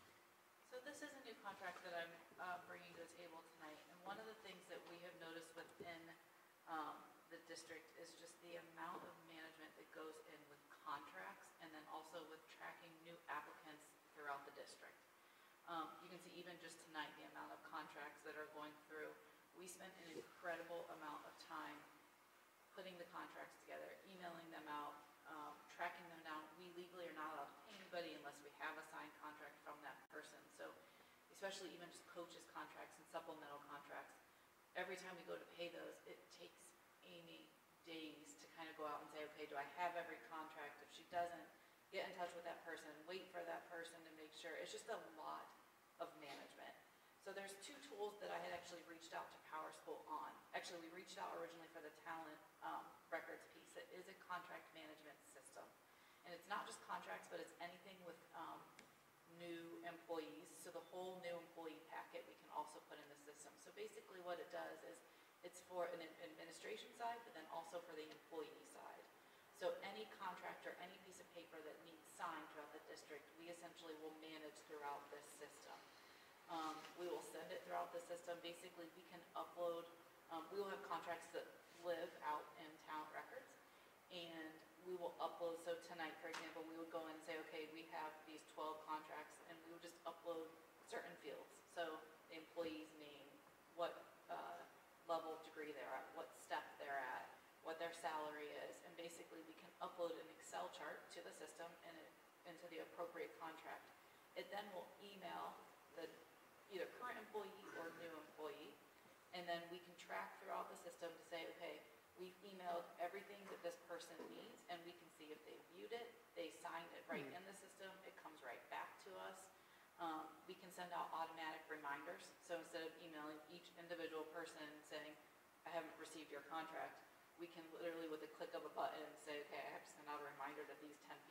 So this is a new contract that I'm uh, bringing to the table tonight, and one of the things that we have noticed within um, the district is just the amount of management that goes in with contracts and then also with tracking new applicants throughout the district. Um, You can see even just tonight, the amount of contracts that are going through. We spent an incredible amount of time putting the contracts together, emailing them out, um, tracking them down. We legally are not allowed to pay anybody unless we have a signed contract from that person. So especially even just coaches' contracts and supplemental contracts, every time we go to pay those, it takes Amy days to kind of go out and say, okay, do I have every contract? If she doesn't, get in touch with that person, wait for that person to make sure. It's just a lot of management. So there's two tools that I had actually reached out to Power School on. Actually, we reached out originally for the talent um, records piece. It is a contract management system. And it's not just contracts, but it's anything with um, new employees. So the whole new employee packet we can also put in the system. So basically what it does is it's for an administration side, but then also for the employee side. So any contract or any piece of paper that needs signed throughout the district, we essentially will manage throughout this system. Um, we will send it throughout the system. Basically, we can upload, um, we will have contracts that live out in talent records, and we will upload. So tonight, for example, we would go in and say, okay, we have these twelve contracts, and we would just upload certain fields. So the employee's name, what uh, level of degree they're at, what step they're at, what their salary is, and basically we can upload an Excel chart to the system and it, into the appropriate contract. It then will email the either current employee or new employee, and then we can track throughout the system to say, okay, we've emailed everything that this person needs, and we can see if they viewed it, they signed it right in the system, it comes right back to us. Um, we can send out automatic reminders, so instead of emailing each individual person saying, I haven't received your contract, we can literally with a click of a button say, okay, I have to send out a reminder to these ten people,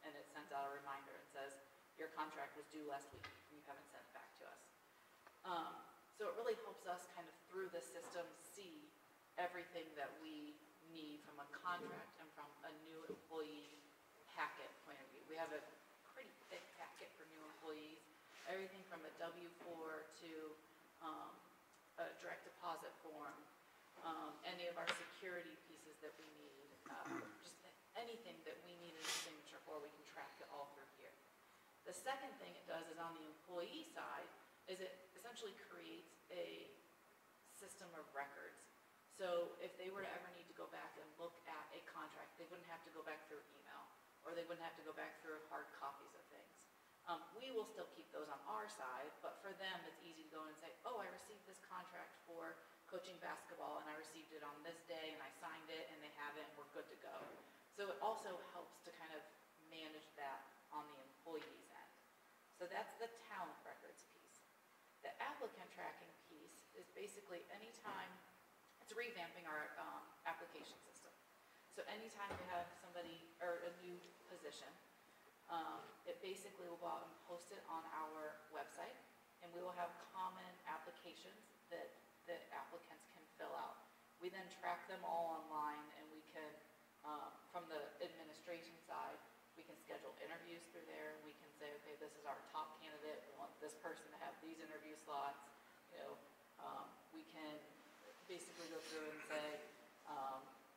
and it sends out a reminder and says, your contract was due last week, and you haven't sent it back to us. Um, so it really helps us kind of through the system see everything that we need from a contract and from a new employee packet point of view. We have a pretty thick packet for new employees, everything from a W four to um, a direct deposit form, um, any of our security pieces that we need, uh, just anything that we need in a signature for, we can track it all through here. The second thing it does is on the employee side, is it essentially creates a system of records. So if they were to ever need to go back and look at a contract, they wouldn't have to go back through email, or they wouldn't have to go back through hard copies of things. Um, we will still keep those on our side, but for them, it's easy to go in and say, oh, I received this contract for coaching basketball, and I received it on this day, and I signed it, and they have it, and we're good to go. So it also helps to kind of manage that on the employee's end. So that's the talent records piece. The applicant tracking piece is basically anytime, it's revamping our um, application system. So anytime we have somebody, or a new position, um, it basically will go out and post it on our website, and we will have common applications that the applicants can fill out. We then track them all online, and we can, um, from the administration side, we can schedule interviews through there, and we can say, okay, this is our top candidate, we want this person to have these interview slots, you know, um, we can basically go through and say, um,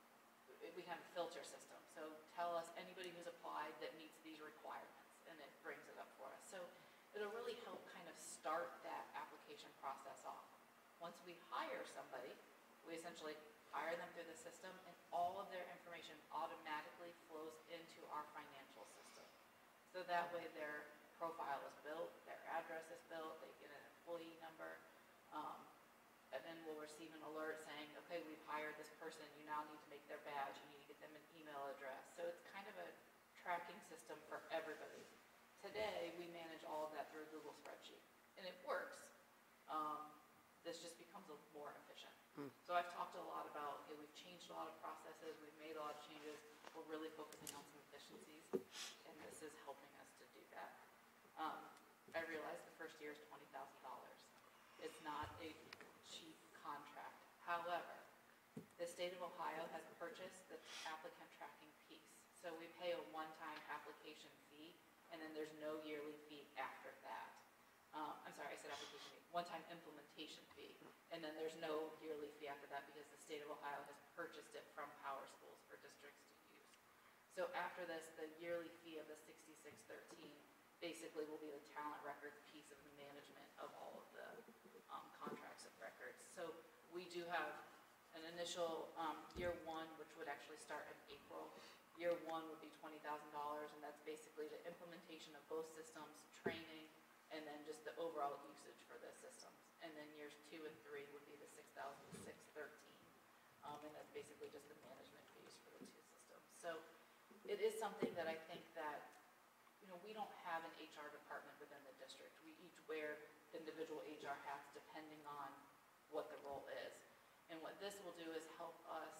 we have a filter system, so tell us anybody who's applied that meets these requirements, and it brings it up for us. So it'll really help kind of start that application process off. Once we hire somebody, we essentially hire them through the system, and all of their information automatically flows into our financial system. So that way their profile is built, their address is built, they get an employee number, um, and then we'll receive an alert saying, okay, we've hired this person, you now need to make their badge, you need to get them an email address. So it's kind of a tracking system for everybody. Today, we manage all of that through a Google spreadsheet, and it works. Um, this just becomes a more efficient. Hmm. So I've talked a lot about, okay, we've changed a lot of processes, we've made a lot of changes, we're really focusing on some efficiencies, and this is helping us to do that. Um, I realize the first year is twenty thousand dollars. It's not a cheap contract. However, the state of Ohio has purchased the applicant tracking piece. So we pay a one-time application fee, and then there's no yearly fee after that. Um, I'm sorry, I said application fee, one-time implementation fee, and then there's no yearly fee after that because the state of Ohio has purchased it from Power Schools for districts to use. So after this, the yearly fee of the sixty-six thirteen basically will be the talent records piece of the management of all of the um, contracts of records. So we do have an initial um, year one, which would actually start in April. Year one would be twenty thousand dollars, and that's basically the implementation of both systems, training, and then just the overall usage for the systems. And then years two and three would be the six thousand six thirteen, um, and that's basically just the management fees for the two systems. So it is something that I think that, you know, we don't have an H R department within the district. We each wear individual H R hats depending on what the role is. And what this will do is help us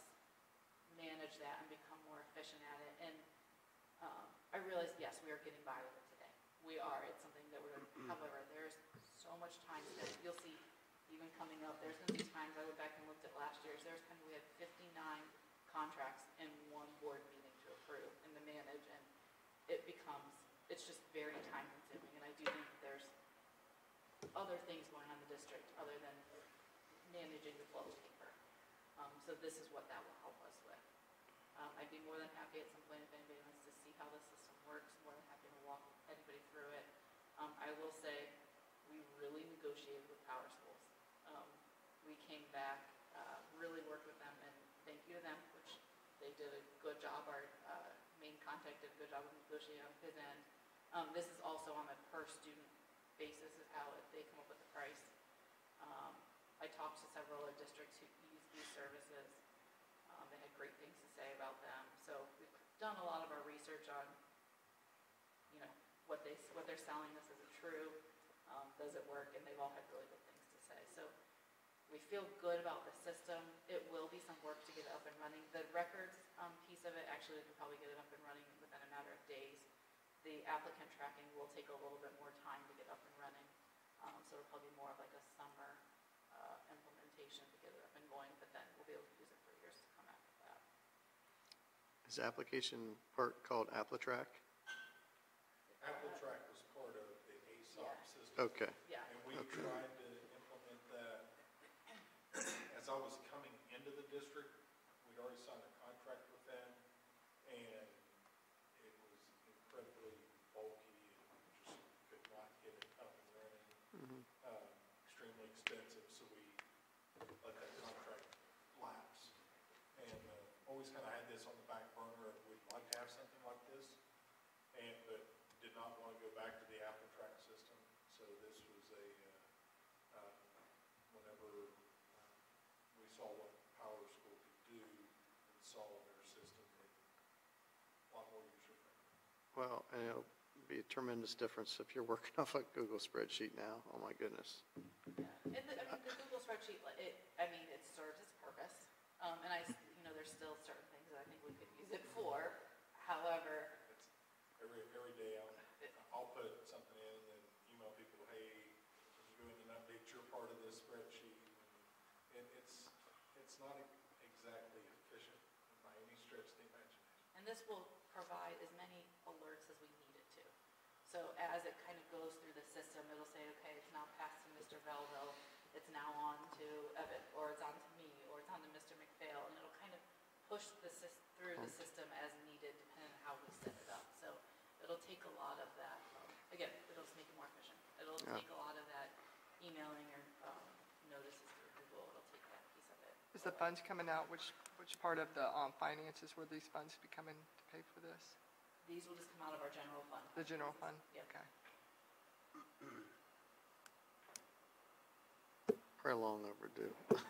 manage that and become more efficient at it. And um, I realize, yes, we are getting by with it today. We are. It's something that we're, however, there's so much time spent. You'll see even coming up, there's going to be times, I went back and looked at last year's, there's kind of, we had fifty-nine contracts in one board meeting to approve and to manage, and it becomes, it's just very time consuming. And I do think that there's other things going on in the district other than managing the flow of paper. Um, so this is what that will help us with. Um, I'd be more than happy at some point if anybody wants to see how the system works, more than happy to walk anybody through it. Um, I will say, we really negotiated with Power Schools. Um, we came back, uh, really worked with them, and thank you to them, which they did a good job. Our uh, main contact did a good job of negotiating on his end. Um, this is also on a per student basis is how they come up with the price. Um, I talked to several other districts who use these services. Um, they had great things to say about them. So we've done a lot of our research on, you know, what they what they're selling us. Is it true? Um, does it work? And they've all had really good things to say. So we feel good about the system. It will be some work to get it up and running. The records um, piece of it, actually, we can probably get it up and running within a matter of days. The applicant tracking will take a little bit more time to get up and running. Um, so it'll probably be more of like a summer, uh, implementation to get it up and going, but then we'll be able to use it for years to come after that. Is the application part called AppleTrack? Apple Track was part of the A S O P Yeah. system. Okay. Yeah. And we Okay. tried to implement that as I was coming into the district. We'd already signed a contract with them, and it was incredibly bulky and just could not get it up and running. Mhm. Um, extremely expensive, so we let that contract lapse. And uh, always kind of had this on the back burner of we'd like to have something like this, and but did not want to go back to the Apple Track system. So this was a, uh, uh, whenever uh, we saw what Power School could do and saw their system, it a lot more user-friendly. Well, and it'll be a tremendous difference if you're working off a Google spreadsheet now. Oh, my goodness. Yeah, and the, I mean, the Google spreadsheet, like, it, I mean, it serves its purpose. Um, and I, s- you know, there's still certain things that I think we could use it for. However, It's every, every day I'll, I'll put something in and email people, hey, can you go in and update your part of this spreadsheet? And it's, it's not exactly efficient by any stretch of the imagination. and this will provide as many alerts as we need it to. So as it kind of goes through the system, it'll say, okay, it's now passed to Mister Belleville, it's now on to Evan, or it's on to me, or it's on to Mister McPhail, and it'll kind of push the sys, through the system as needed, depending on how we set it up. So it'll take a lot of that, um, again, it'll just make it more efficient. It'll Yeah. take a lot of that emailing or, um, notices through Google, it'll take that piece of it. Is the funds coming out, which, which part of the um, finances were these funds be coming to pay for this? These will just come out of our general fund. The general fund? Yep. Okay. Probably long overdue.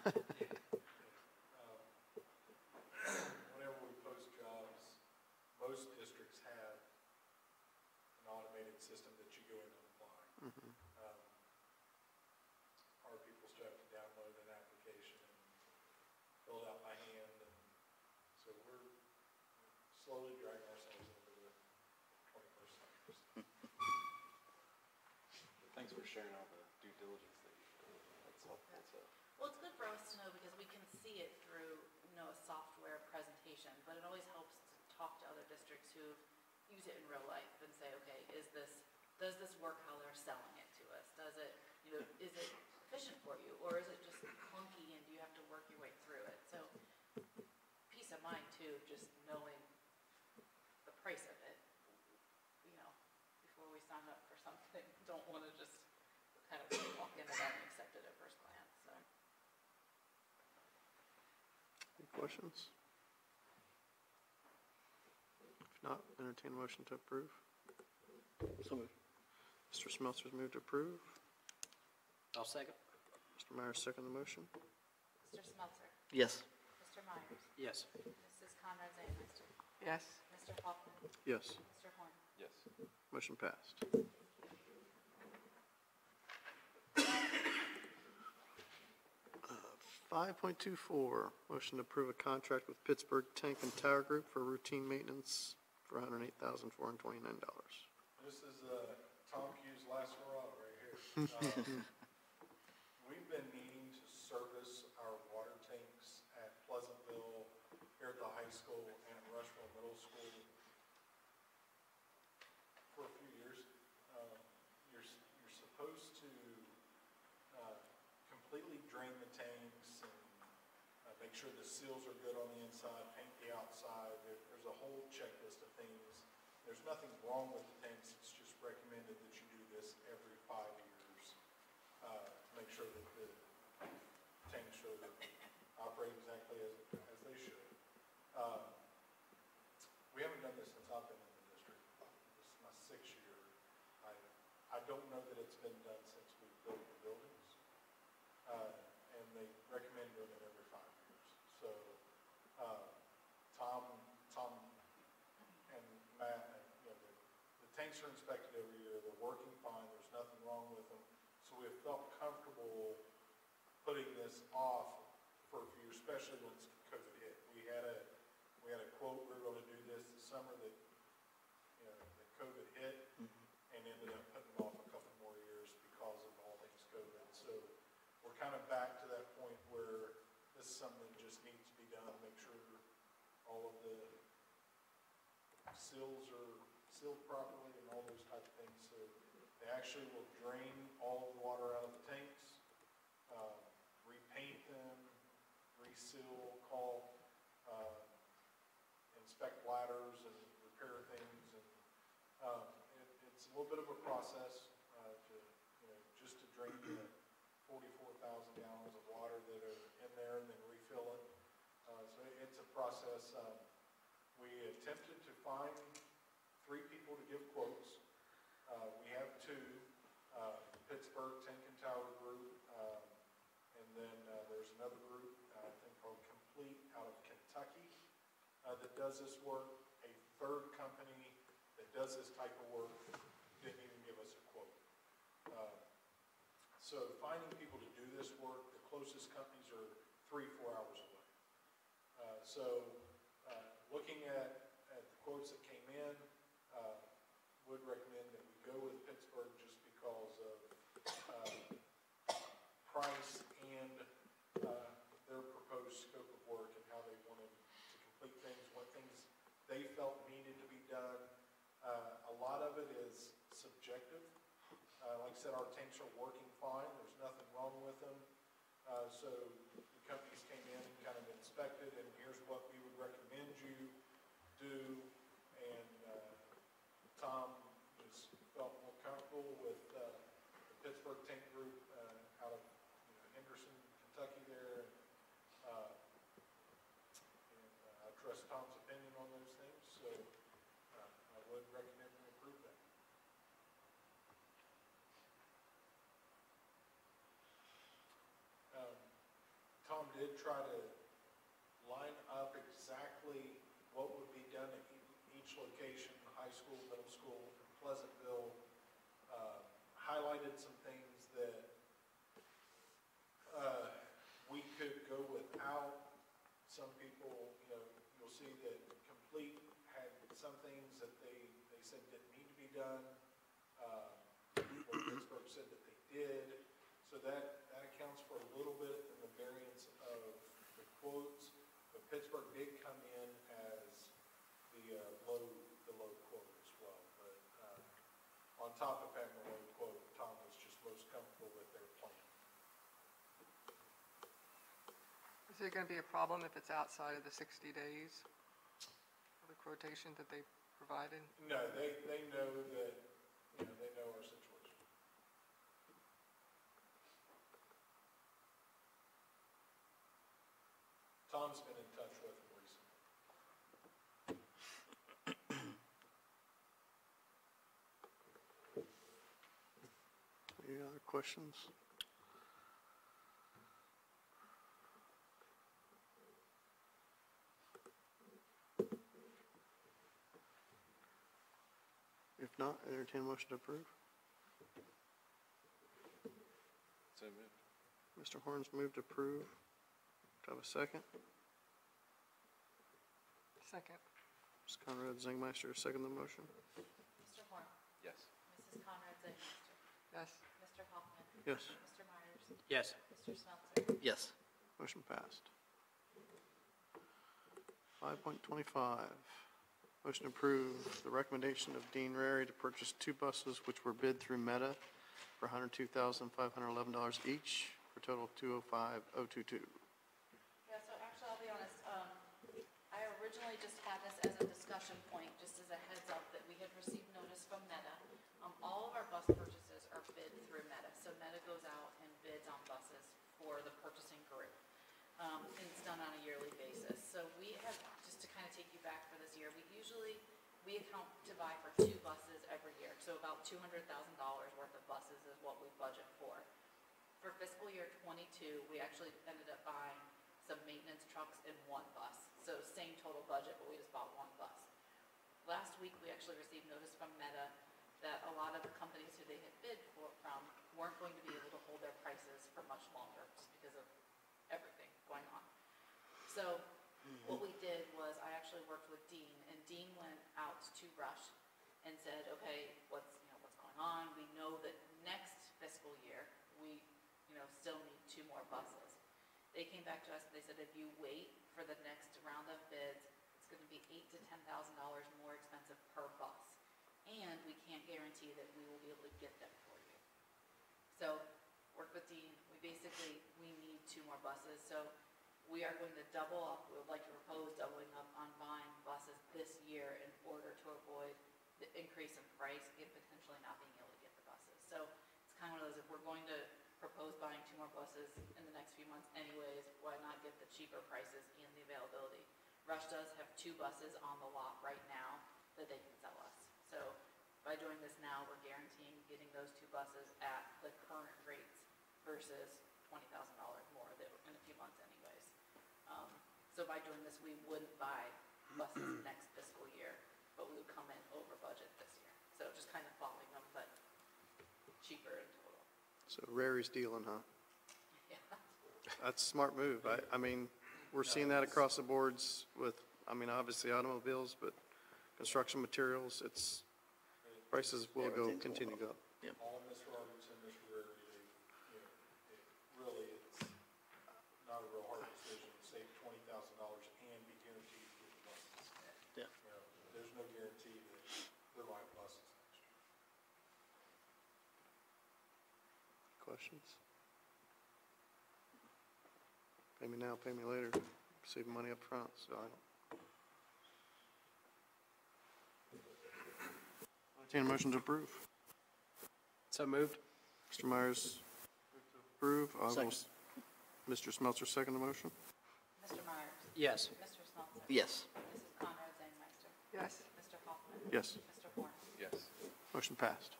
Um, Whenever we post jobs, most districts have an automated system that you go in and apply. Mhm. Um, Our people still have to download an application and fill it out by hand, and so we're slowly dragging ourselves into the twenty-first century. Thanks for sharing all the due diligence that you've done. That's helpful to. Well, it's good for us to know because we can see it through, you know, a software presentation, but it always helps to talk to other districts who use it in real life and say, okay, is this, does this work how they're selling it to us? Does it, you know, is it efficient for you, or is it just clunky and do you have to work your way through it? So peace of mind too, just knowing the price of it, you know, before we sign up for something, don't want to just kind of walk into that and accept it at first glance, so. Any questions? If not, entertain a motion to approve. So moved. Mister Smeltzer's moved to approve. I'll second. Mister Myers, second the motion. Mister Smeltzer, Yes. Mister Myers, Yes. Missus Conrad Zanemeister, Yes. Mister Hoffman, Yes, Mister Horn. Yes. motion passed. Five point two four, motion to approve a contract with Pittsburgh Tank and Tower Group for routine maintenance for one hundred eight thousand four hundred twenty-nine dollars. This is uh, Tom Q's last hurrah right here. Um, We've been needing to service our water tanks at Pleasantville, here at the high school, and at Rushville Middle School for a few years. Um, You're, s- you're supposed to uh, completely drain the tanks and uh, make sure the seals are good on the inside, paint the outside. There- There's a whole checklist of things. There's nothing wrong with the tanks, it's just recommended that you do this every five years. Uh, Make sure that the tanks show that they operate exactly as, as they should. Um, We haven't done this since I've been in the district. This is my sixth year. I, I don't know that it's been done since we built the buildings. Uh, And they recommend doing it every five years. So, uh, Tom, Tom and Matt, uh, you know, the, the tanks are inspected every year, they're working fine, there's nothing wrong with them. So we have felt comfortable putting this off for a few years, especially once COVID hit. We had a, we had a quote, we were gonna do this this summer that, you know, that COVID hit, kind of back to that point where this is something that just needs to be done, make sure all of the seals are sealed properly and all those type of things. So they actually will drain all the water out of the tanks, uh, repaint them, reseal, call, uh, inspect ladders and repair things. And um, it, it's a little bit of a process uh, to, you know, just to drain the forty-four thousand gallons of water that are in there and then refill it. Uh, so it's a process. Um, we attempted to find three people to give quotes. Uh, we have two, uh, Pittsburgh Tank and Tower Group, um, and then uh, there's another group, uh, I think called Complete out of Kentucky, uh, that does this work. A third company that does this type of work didn't even give us a quote. Uh, so finding people to do this work, the closest companies are three, four hours away. Uh, so uh, looking at, at the quotes that came in, uh, would recommend that we go with Pittsburgh just because of uh, price and uh, their proposed scope of work and how they wanted to complete things, what things they felt needed to be done. Uh, a lot of it is subjective. Uh, like I said, our tanks are working fine. There's nothing wrong with them. Uh, so the companies came in and kind of inspected, and here's what we would recommend you do. And uh, Tom just felt more comfortable with uh, the Pittsburgh Tank Group uh, out of you know, Henderson, Kentucky there. Uh, and uh, I trust Tom's opinion on those things, so uh, I would recommend we approve that. Um, Tom did try to line up exactly what would be done at e- each location, high school, middle school, Pleasantville, uh, highlighted some things that uh, we could go without. Some people, you know, you'll see that Complete had some things that they, they said didn't need to be done. Uh, where Pittsburgh said that they did. So that, that accounts for a little bit in the variance of the quotes. But Pittsburgh did come in as the uh, low, the low quote as well. But uh, on top of having a low quote, Tom was just most comfortable with their plan. Is it going to be a problem if it's outside of the sixty days of the quotation that they provided? No, they, they know that, you know, they know our situation. Tom's been in touch with them recently. Any other questions? If not, entertain a motion to approve. So moved. Mister Horns moved to approve. Do I have a second? Second. Miz Conrad Zingmeister, second the motion. Mister Horn, Yes. Missus Conrad Zingmeister, Yes. Mister Hoffman, Yes. Mister Myers, Yes. Mister Smeltzer. Yes. Motion passed. five point twenty-five, motion to approve the recommendation of Dean Rary to purchase two buses which were bid through Meta for one hundred two thousand five hundred eleven dollars each for a total of two hundred five thousand twenty-two. Yeah, so actually, I'll be honest, um, I originally just had this as a discussion point, just as a heads up, that we had received notice from Meta. Um, all of our bus purchases are bid through Meta, so Meta goes out and bids on buses for the purchasing group. Um, and it's done on a yearly basis. So we have, just to kind of take you back for this year, we usually, we account to buy for two buses every year. So about two hundred thousand dollars worth of buses is what we budget for. For fiscal year twenty-two, we actually ended up buying some maintenance trucks and one bus. So same total budget, but we just bought one bus. Last week, we actually received notice from Meta that a lot of the companies who they had bid for, from weren't going to be able to hold their prices for much longer just because of everything going on. So what we did was I actually worked with Dean, and Dean went out to Rush and said, okay, what's, you know, what's going on? We know that next fiscal year, we, you know, still need to two more buses. They came back to us, and they said if you wait for the next round of bids, it's gonna be eight to ten thousand dollars more expensive per bus. And we can't guarantee that we will be able to get them for you. So, work with Dean, we basically, we need two more buses, so we are going to double up, we would like to propose doubling up on buying buses this year in order to avoid the increase in price and potentially not being able to get the buses. So, it's kind of one of those, if we're going to propose buying two more buses in the next few months anyways, why not get the cheaper prices and the availability? Rush does have two buses on the lot right now that they can sell us. So by doing this now, we're guaranteeing getting those two buses at the current rates versus twenty thousand dollars more that in a few months anyways. Um, so by doing this, we wouldn't buy buses next fiscal year, but we would come in over budget this year. So just kind of following them, but cheaper in total. So Rary's dealing, huh? Yeah. That's a smart move. I, I mean, we're seeing that across the boards with, I mean, obviously automobiles, but construction materials, it's, prices will go, continue to go up. All Mister Robertson, Mister Rarity, they, you know, it really, it's not a real hard decision to save twenty thousand dollars and be guaranteed to get the buses. Yeah. You know, there's no guarantee that they're buying buses next year. Questions? Pay me now, pay me later, save money up front, so I don't. Entertain a motion to approve. So moved. Mister Myers, approve. I will Second. s- Mister Smeltzer, second the motion. Mister Myers? Yes. Mister Smeltzer? Yes. Missus Conrad Zangmeister? Yes. Mister Hoffman? Yes. Mister Horn? Yes. Motion passed.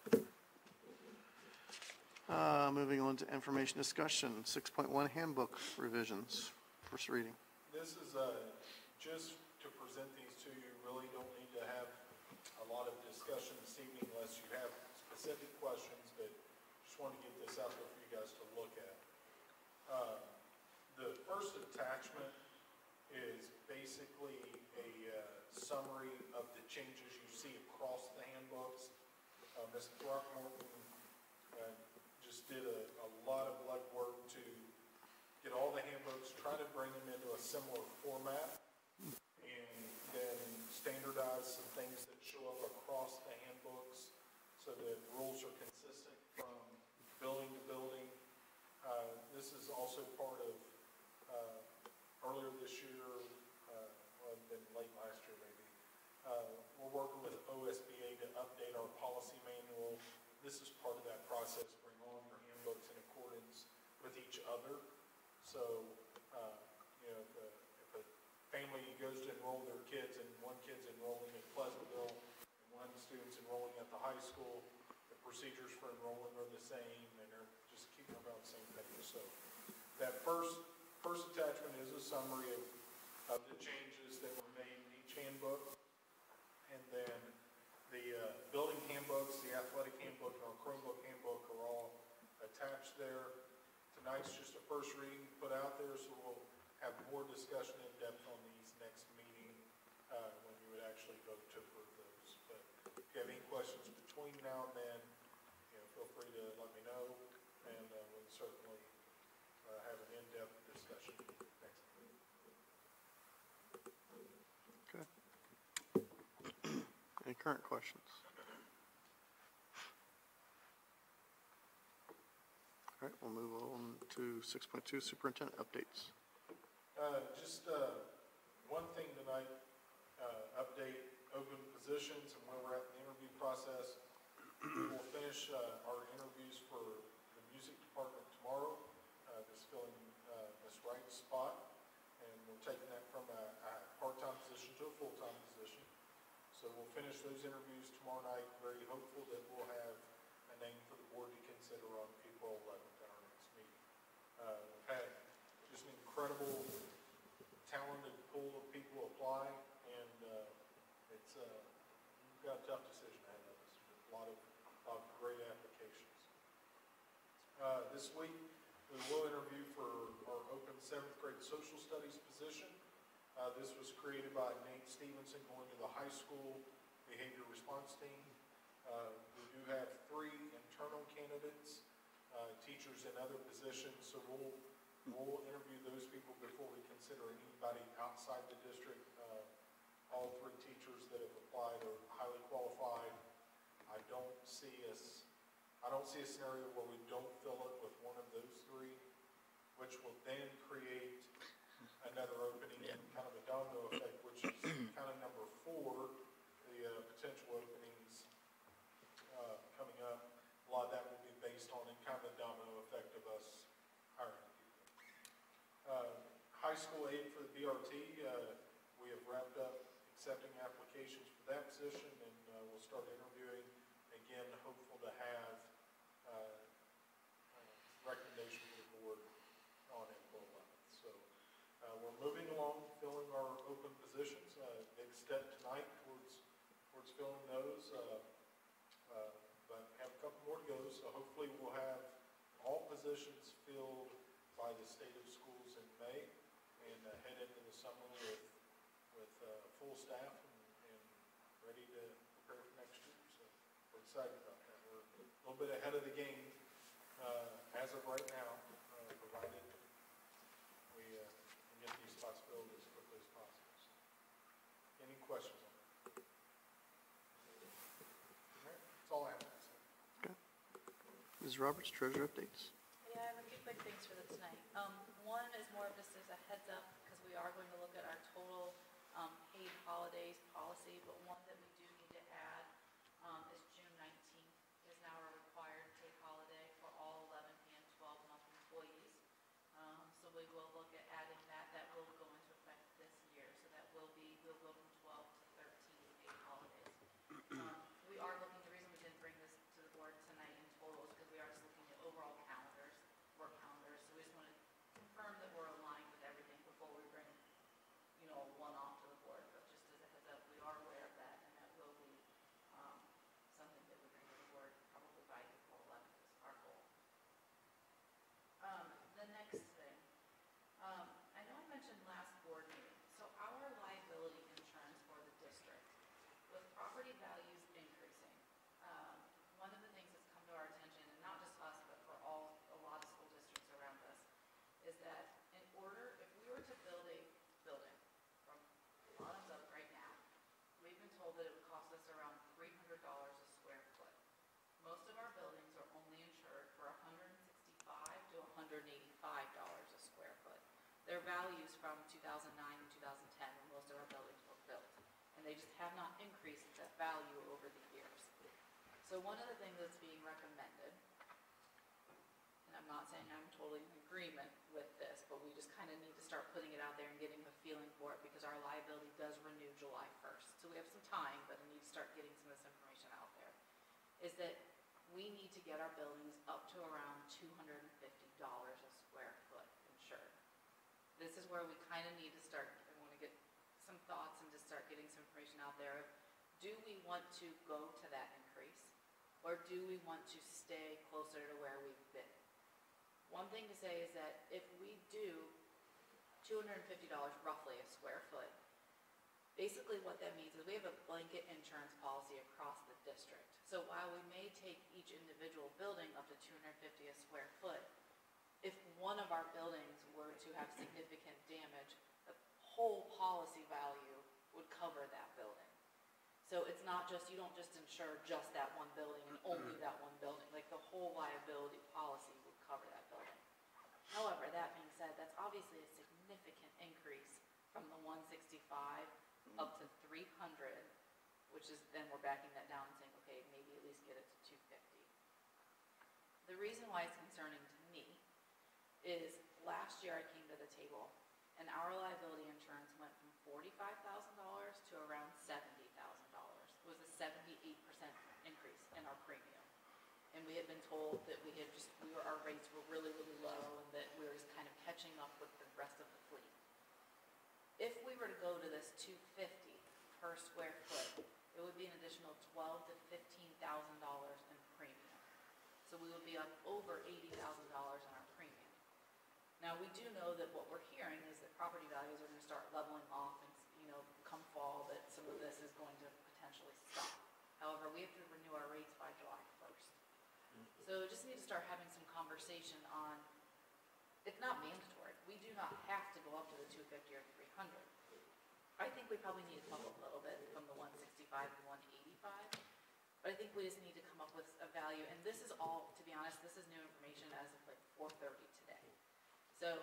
Uh, moving on to information discussion, six point one handbook revisions, first reading. This is, uh, just to present these to you, really don't need to have a lot of discussion this evening unless you have specific questions, but just wanted to get this out there for you guys to look at. Uh, The first attachment is basically a uh, summary of the changes you see across the handbooks. Uh, Miz Throckmorton uh, just did a, a lot of legwork to get all the handbooks, try to bring them into a similar format, and then standardize some things that show up across the handbooks so that rules are consistent from building to building. Uh, This is also part of, uh, earlier this year, uh, well, it's been late last year maybe, uh, we're working with O S B A to update our policy manual. This is part of that process, bring all your handbooks in accordance with each other. So, uh, you know, if a, if a family goes to enroll their kids and one kid's enrolling at Pleasantville and one student's enrolling at the high school, the procedures for enrolling are the same and they're just keeping them on the same page. So that first, first attachment is a summary of, of the changes that were made in each handbook. And then the uh, building handbooks, the athletic handbook, and our Chromebook handbook are all attached there. Tonight's just a first reading put out there, so we'll have more discussion in depth on these next meeting uh, when you would actually vote to approve those. But if you have any questions between now and then, you know, feel free to let me know, and uh, we'll certainly uh, have an in-depth discussion next meeting. Okay. Any current questions? All right, we'll move on to six point two, superintendent updates. Uh, Just uh, one thing tonight, uh, update open positions and where we're at in the interview process. We'll finish uh, our interviews for the music department tomorrow, uh, just filling uh, Miz Wright's spot, and we're taking that from a a part-time position to a full-time position. So we'll finish those interviews tomorrow night, very hopeful that we'll have a name for the board to consider on April eleventh at our next meeting. Uh, We've had just an incredible, talented pool of people apply, and uh, it's, uh, we've got a tough decision ahead of us. There's a lot of, lot of great applications. Uh, This week, we will interview for our open seventh grade social studies position. Uh, This was created by Nate Stevenson going to the high school behavior response team. Uh, We do have three internal candidates, uh, teachers in other positions, so so we'll, we'll interview those people before we consider anybody outside the district. Uh, All three teachers that have applied are highly qualified. I don't see us, I don't see a scenario where we don't fill it with one of those three, which will then create another opening and kind of a domino effect, which is kind of number four, the uh, potential openings uh, coming up. A lot of that will be based on and kind of a domino effect of us hiring people. Uh, high school aide for the B R T, uh, we have wrapped up accepting applications for that position, and uh, we'll start interviewing. Again, hopeful to have uh, uh, recommendation for the board on April eleventh. So uh, we're moving along, filling our open positions. Uh, big step tonight towards towards filling those, uh, uh, but have a couple more to go. So hopefully we'll have all positions filled by the state of schools in May, and uh, head into the summer with with uh, full staff and, and ready to prepare for next year. So we're excited about that. We're a little bit ahead of the game uh, as of right now, uh, provided we uh, can get these spots filled as quickly as possible. So, any questions on that? All right, that's all I have to say. Okay. Miz Roberts, treasurer updates. Yeah, I have a few quick things for the tonight. Um, one is more of just as a heads up, because we are going to look at our total um, paid holidays policy, but one that we do need to add um, is June nineteenth is now a required paid holiday for all eleven and twelve month employees. Um, so we will look at adding that. That will go into effect this year. So that will be, we'll go from twelve to thirteen paid holidays. Um, we are looking, the reason we didn't bring this to the board tonight in total is because we are just looking at overall calendars, work calendars. So we just want to confirm that we're aligned with everything before we bring, you know, one off to the board. But just as a heads up, we are aware of that, and that will be um, something that we bring to the board probably by April eleventh is our goal. Um, the next thing, um, I know I mentioned last board meeting, so our liability insurance for the district, with property values increasing, um, one of the things that's come to our attention, and not just us, but for all, a lot of school districts around us, is that in order, if we were to build a building from bottoms up right now, we've been told that it would cost us around three hundred dollars a square foot. Most of our buildings are only insured for one hundred sixty-five to one hundred eighty-five dollars a square foot. Their values from two thousand nine and two thousand ten, when most of our buildings were built, and they just have not increased that value over the years. So one of the things that's being recommended, and I'm not saying I'm totally in agreement with this, but we just kind of need to start putting it out there and getting a feeling for it, because our liability does renew July first. So we have some time, but I need to start getting some of this information out there, is that we need to get our buildings up to around two hundred fifty dollars a square foot insured. This is where we kind of need to start, I want to get some thoughts and just start getting some information out there. Do we want to go to that increase, or do we want to stay closer to where we've been? One thing to say is that if we do two hundred fifty dollars roughly a square foot, basically what that means is we have a blanket insurance policy across the district. So while we may take each individual building up to two hundred fifty dollars a square foot, if one of our buildings were to have significant damage, the whole policy value would cover that building. So it's not just, you don't just insure just that one building and only that one building. Like the whole liability policy would cover that building. However, that being said, that's obviously a significant increase from the one sixty-five up to three hundred, which is, then we're backing that down and saying, okay, maybe at least get it to two fifty. The reason why it's concerning to me is last year I came to the table and our liability insurance went from forty-five thousand dollars to around seventy thousand dollars. It was a seventy-eight percent increase in our premium. And we had been told that we had just, we were, our rates were really, really low, and that we were just kind of catching up with the rest of the fleet. If we were to go to this two fifty per square foot, it would be an additional twelve to fifteen thousand dollars in premium. So we would be up over eighty thousand dollars in our premium. Now, we do know that what we're hearing is that property values are going to start leveling off, and, you know, come fall, that some of this is going to potentially stop. However, we have to renew our rates by July first. So just need to start having some conversation on not have to go up to the two fifty or three hundred. I think we probably need to come up a little bit from the one sixty-five and one eighty-five. But I think we just need to come up with a value, and this is all, to be honest, this is new information as of like four thirty today. So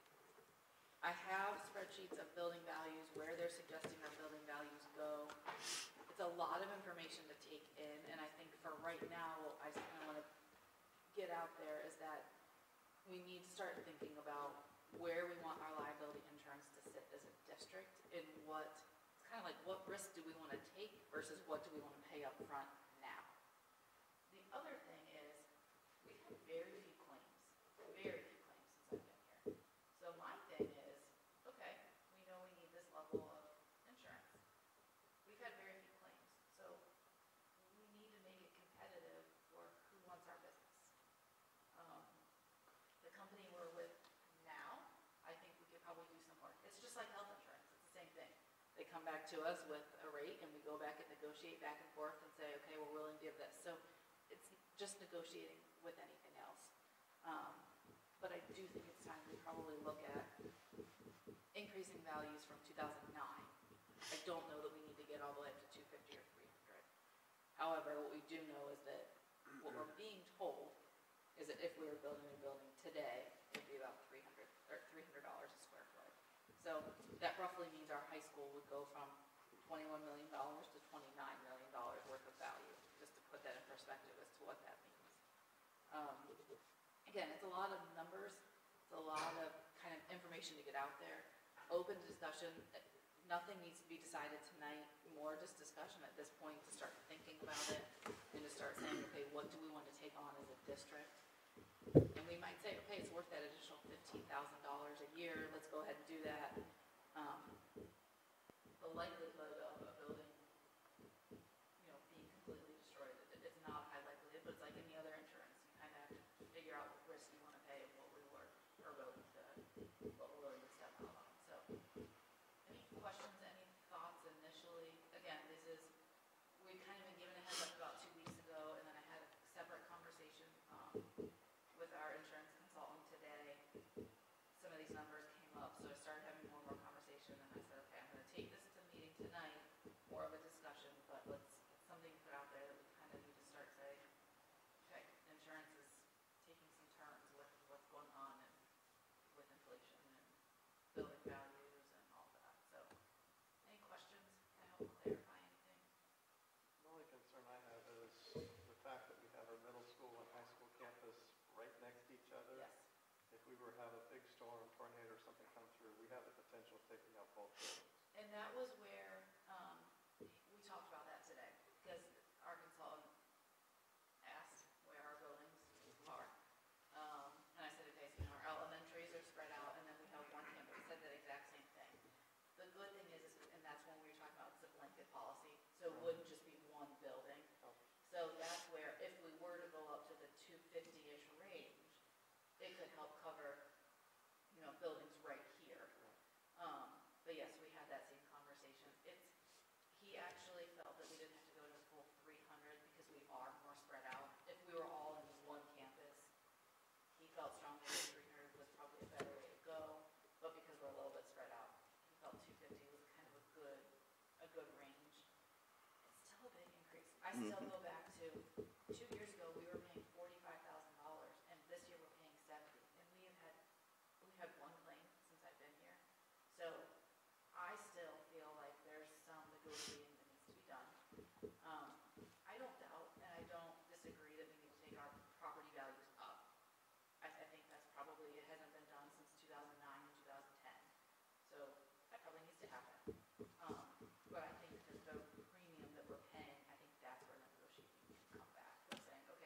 I have spreadsheets of building values, where they're suggesting our building values go. It's a lot of information to take in, and I think for right now, I just kind of want to get out there is that we need to start thinking about where we want our liability insurance to sit as a district, and what, it's kind of like, what risk do we want to take versus what do we want to pay up front now? The other thing is, we've had very few claims, very few claims since I've been here. So my thing is, okay, we know we need this level of insurance. We've had very few claims, so we need to make it competitive for who wants our business. Um, the company we're with now, I think we could probably do some work. It's just like health insurance, it's the same thing. They come back to us with a rate, and we go back and negotiate back and forth and say, okay, we're willing to give this. So it's just negotiating with anything else. Um, but I do think it's time we probably look at increasing values from two thousand nine. I don't know that we need to get all the way up to two fifty or three hundred. However, what we do know is that what we're being told is that if we were building a building today, it'd be about three hundred or three hundred dollars a square foot. So that roughly means our high school would go from twenty-one million dollars to twenty-nine million dollars worth of value, just to put that in perspective as to what that means. Um, again, it's a lot of numbers, it's a lot of kind of information to get out there. Open discussion, nothing needs to be decided tonight, more just discussion at this point to start thinking about it and to start saying, okay, what do we want to take on as a district? And we might say, okay, it's worth that additional fifteen thousand dollars a year, let's go ahead and do that. Um, the likelihood of a building, you know, being completely destroyed, it, it's not a high likelihood, but it's like any other insurance. You kind of have to figure out what risk you want to pay and what we were, are willing to, what we're willing to step out on. So, any questions, any thoughts initially? Again, this is, we kind of been given a heads up about two weeks ago, and then I had a separate conversation, um, with our insurance consultant today. Some of these numbers came up, so I started having more and more conversation, and I said, okay, I'm gonna take this to the meeting tonight, more of a discussion, but let's, it's something to put out there that we kind of need to start saying, okay, insurance is taking some turns with what's going on and with inflation and building values and all that. So, any questions? Can I help clarify anything? The only concern I have is the fact that we have our middle school and high school campus right next to each other. Yes. If we were to have a big storm, tornado, or something come through, we have the potential of taking out both buildings. And that was where, um, we talked about that today, because our consultant asked where our buildings are. Um, and I said, okay, so, you know, our elementaries are spread out, and then we have one campus, said that exact same thing. The good thing is, is- and that's when we were talking about, it's a blanket policy, so it wouldn't just be one building. So that's where, if we were to go up to the two fifty-ish range, it could help cover, you know, buildings right here. Um, but yes, we had that same conversation. It's, he actually felt that we didn't have to go to the full three hundred because we are more spread out. If we were all in one campus, he felt strongly that three hundred was probably a better way to go, but because we're a little bit spread out, he felt two fifty was kind of a good, a good range. It's still a big increase. I still go back to, two years ago, we were paying forty-five thousand dollars, and this year we're paying seventy, and we have had, we've had one claim since I've been here. So, I still feel like there's some negotiating that needs to be done. Um, I don't doubt, and I don't disagree that we need to take our property values up. I, I think that's probably, it hasn't been done since two thousand nine and two thousand ten. So, that probably needs to happen. Um, but I think that the premium that we're paying, I think that's where negotiating can come back. We're saying, okay,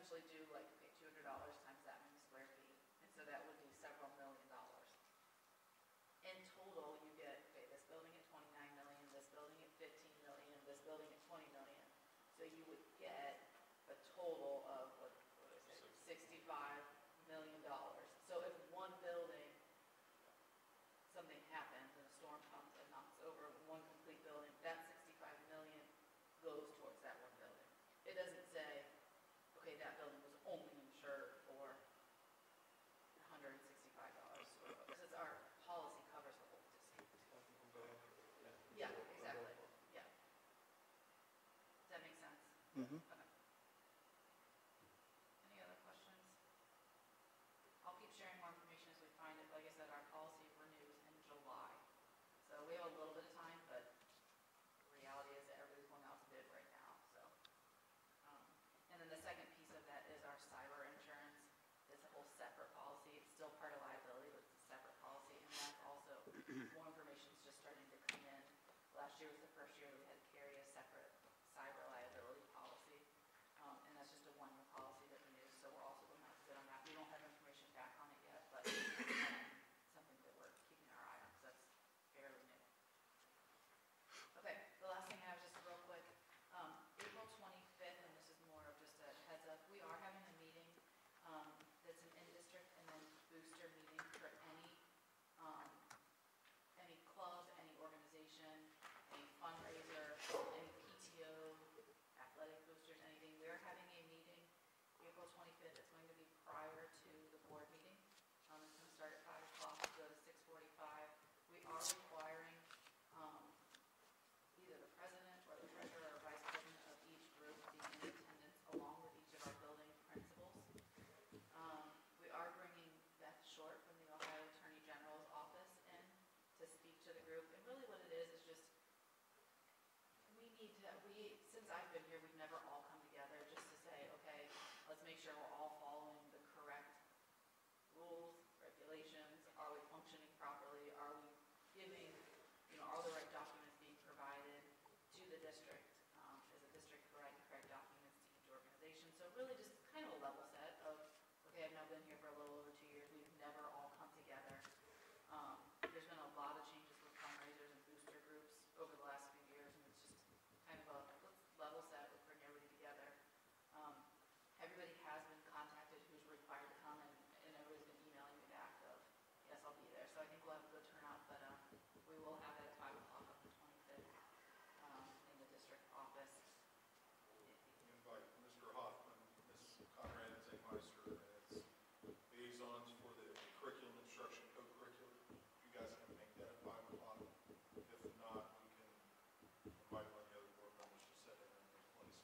essentially do like, okay, two hundred dollars times that many square feet, and so that would be several million dollars. In total, you get, okay, this building at twenty-nine million, this building at fifteen million, this building at twenty million. So you would get a total of, what, what is it, sixty-five million dollars. So if one building, something happens and a storm comes and knocks over one complete building, that sixty-five million goes towards that one building. It doesn't say, okay, that building was only insured for one hundred sixty-five dollars, because our policy covers the whole district. Yeah, exactly, yeah. Does that make sense? Mm-hmm. Okay. Any other questions? I'll keep sharing more information as we find it. Like I said, our policy renews in July. So we have a little bit of time, but the reality is that everybody's going out to bid right now, so. Um, And then the second piece of that is our cyber insurance. It's a whole separate policy. It's still part of liability, but it's a separate policy. And that's also, more information's just starting to come in. Last year was the first year that we had to carry a separate cyber liability policy. Um, And that's just a one-year policy that renews, so we're also going to have to bid on that. We don't have information back on it yet, but um, something that we're keeping our eye on, because that's fairly new. Okay, the last thing I have, just real quick, um, April twenty-fifth, and this is more of just a heads up, we are having a meeting, um, that's an in-district and then booster meeting for any, um, any club, any organization, any fundraiser, any P T O, athletic boosters, anything. We're having a meeting April twenty-fifth. It's going to be prior to the board meeting. Um, it's going to start at five o'clock, go to six forty-five. We are requiring, um, either the president or the treasurer or vice president of each group be in attendance along with each of our building principals. Um, we are bringing Beth Short from the Ohio Attorney General's office in to speak to the group. And really what it is, is just, we need to, we, since I've been here, we've never all come together just to say, okay, let's make sure we're all following the correct rules, regulations. Are we functioning properly? Are we giving, you know, are the right documents being provided to the district? Um, is the district providing correct documents to each organization? So really just kind of a level set of, okay, I've now been here for a little over two years. We've never all come together. Um, there's been a lot of changes with fundraisers and booster groups over the last few years, and it's just kind of a let's level set, let's bring everybody together. Um, everybody has been contacted who's required to come, and, and everybody's been emailing me back of, yes, I'll be there. So I think we'll have a good turnout, but um, we will have that at five o'clock on the twenty-fifth um, in the district office. We invite Mister Hoffman, Miz Conrad, and Zegmeister as liaisons for the curriculum instruction, co-curricular. You guys can make that at five o'clock. If not, we can invite one of the other board members to sit in and replace.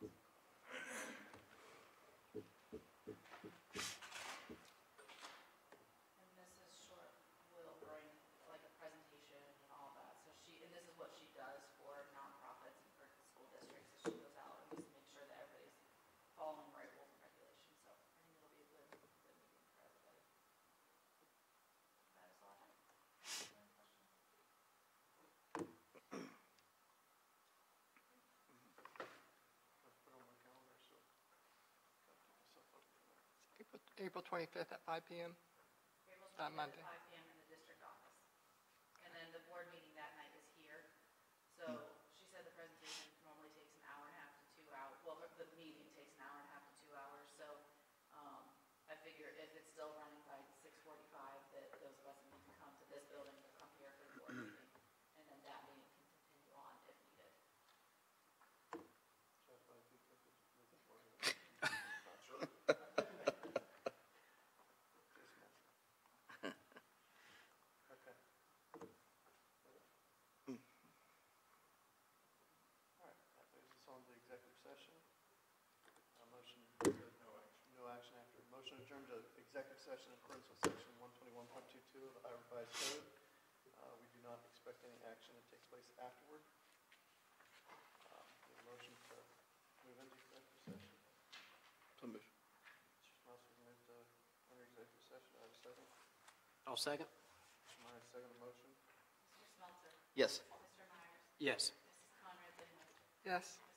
And Missus Short will bring like a presentation and all that. So she, and this is what she does for nonprofits and for school districts, is she goes out and just makes sure that everybody's following the right rules and regulations. So I think it'll be a good, good meeting for everybody. That is all I have. Any questions? Let's put it on my calendar, so. Gotta keep myself up for that. April April twenty-fifth at five P M April Uh, twenty-fifth Monday. at five P M in the district office. And then the board meeting that night is here. So she said the presentation normally takes an hour and a half to two hours. Well, the the meeting takes an hour and a half to two hours. So um, I figure if it's still running by six forty-five, that those of us that need to come to this building will come here for the board meeting. And then that meeting can continue on if needed. Jeff, I think I could make it for you. Not sure. Just messing. Okay. All right, that moves us on to executive session. A motion, No action. no action after. Motion adjourned to executive session in accordance with section one twenty-one point two two of the Ohio Revised Code. Uh, We do not expect any action to take place afterward. Um, need a motion to move into executive session. So move. Mister Smelser moved to enter executive session. I have a second. I'll second. Mister Myers, second the motion. Mister Smeltzer. Yes. Mister Myers. Yes. Missus Conrad Zegmeister. Yes.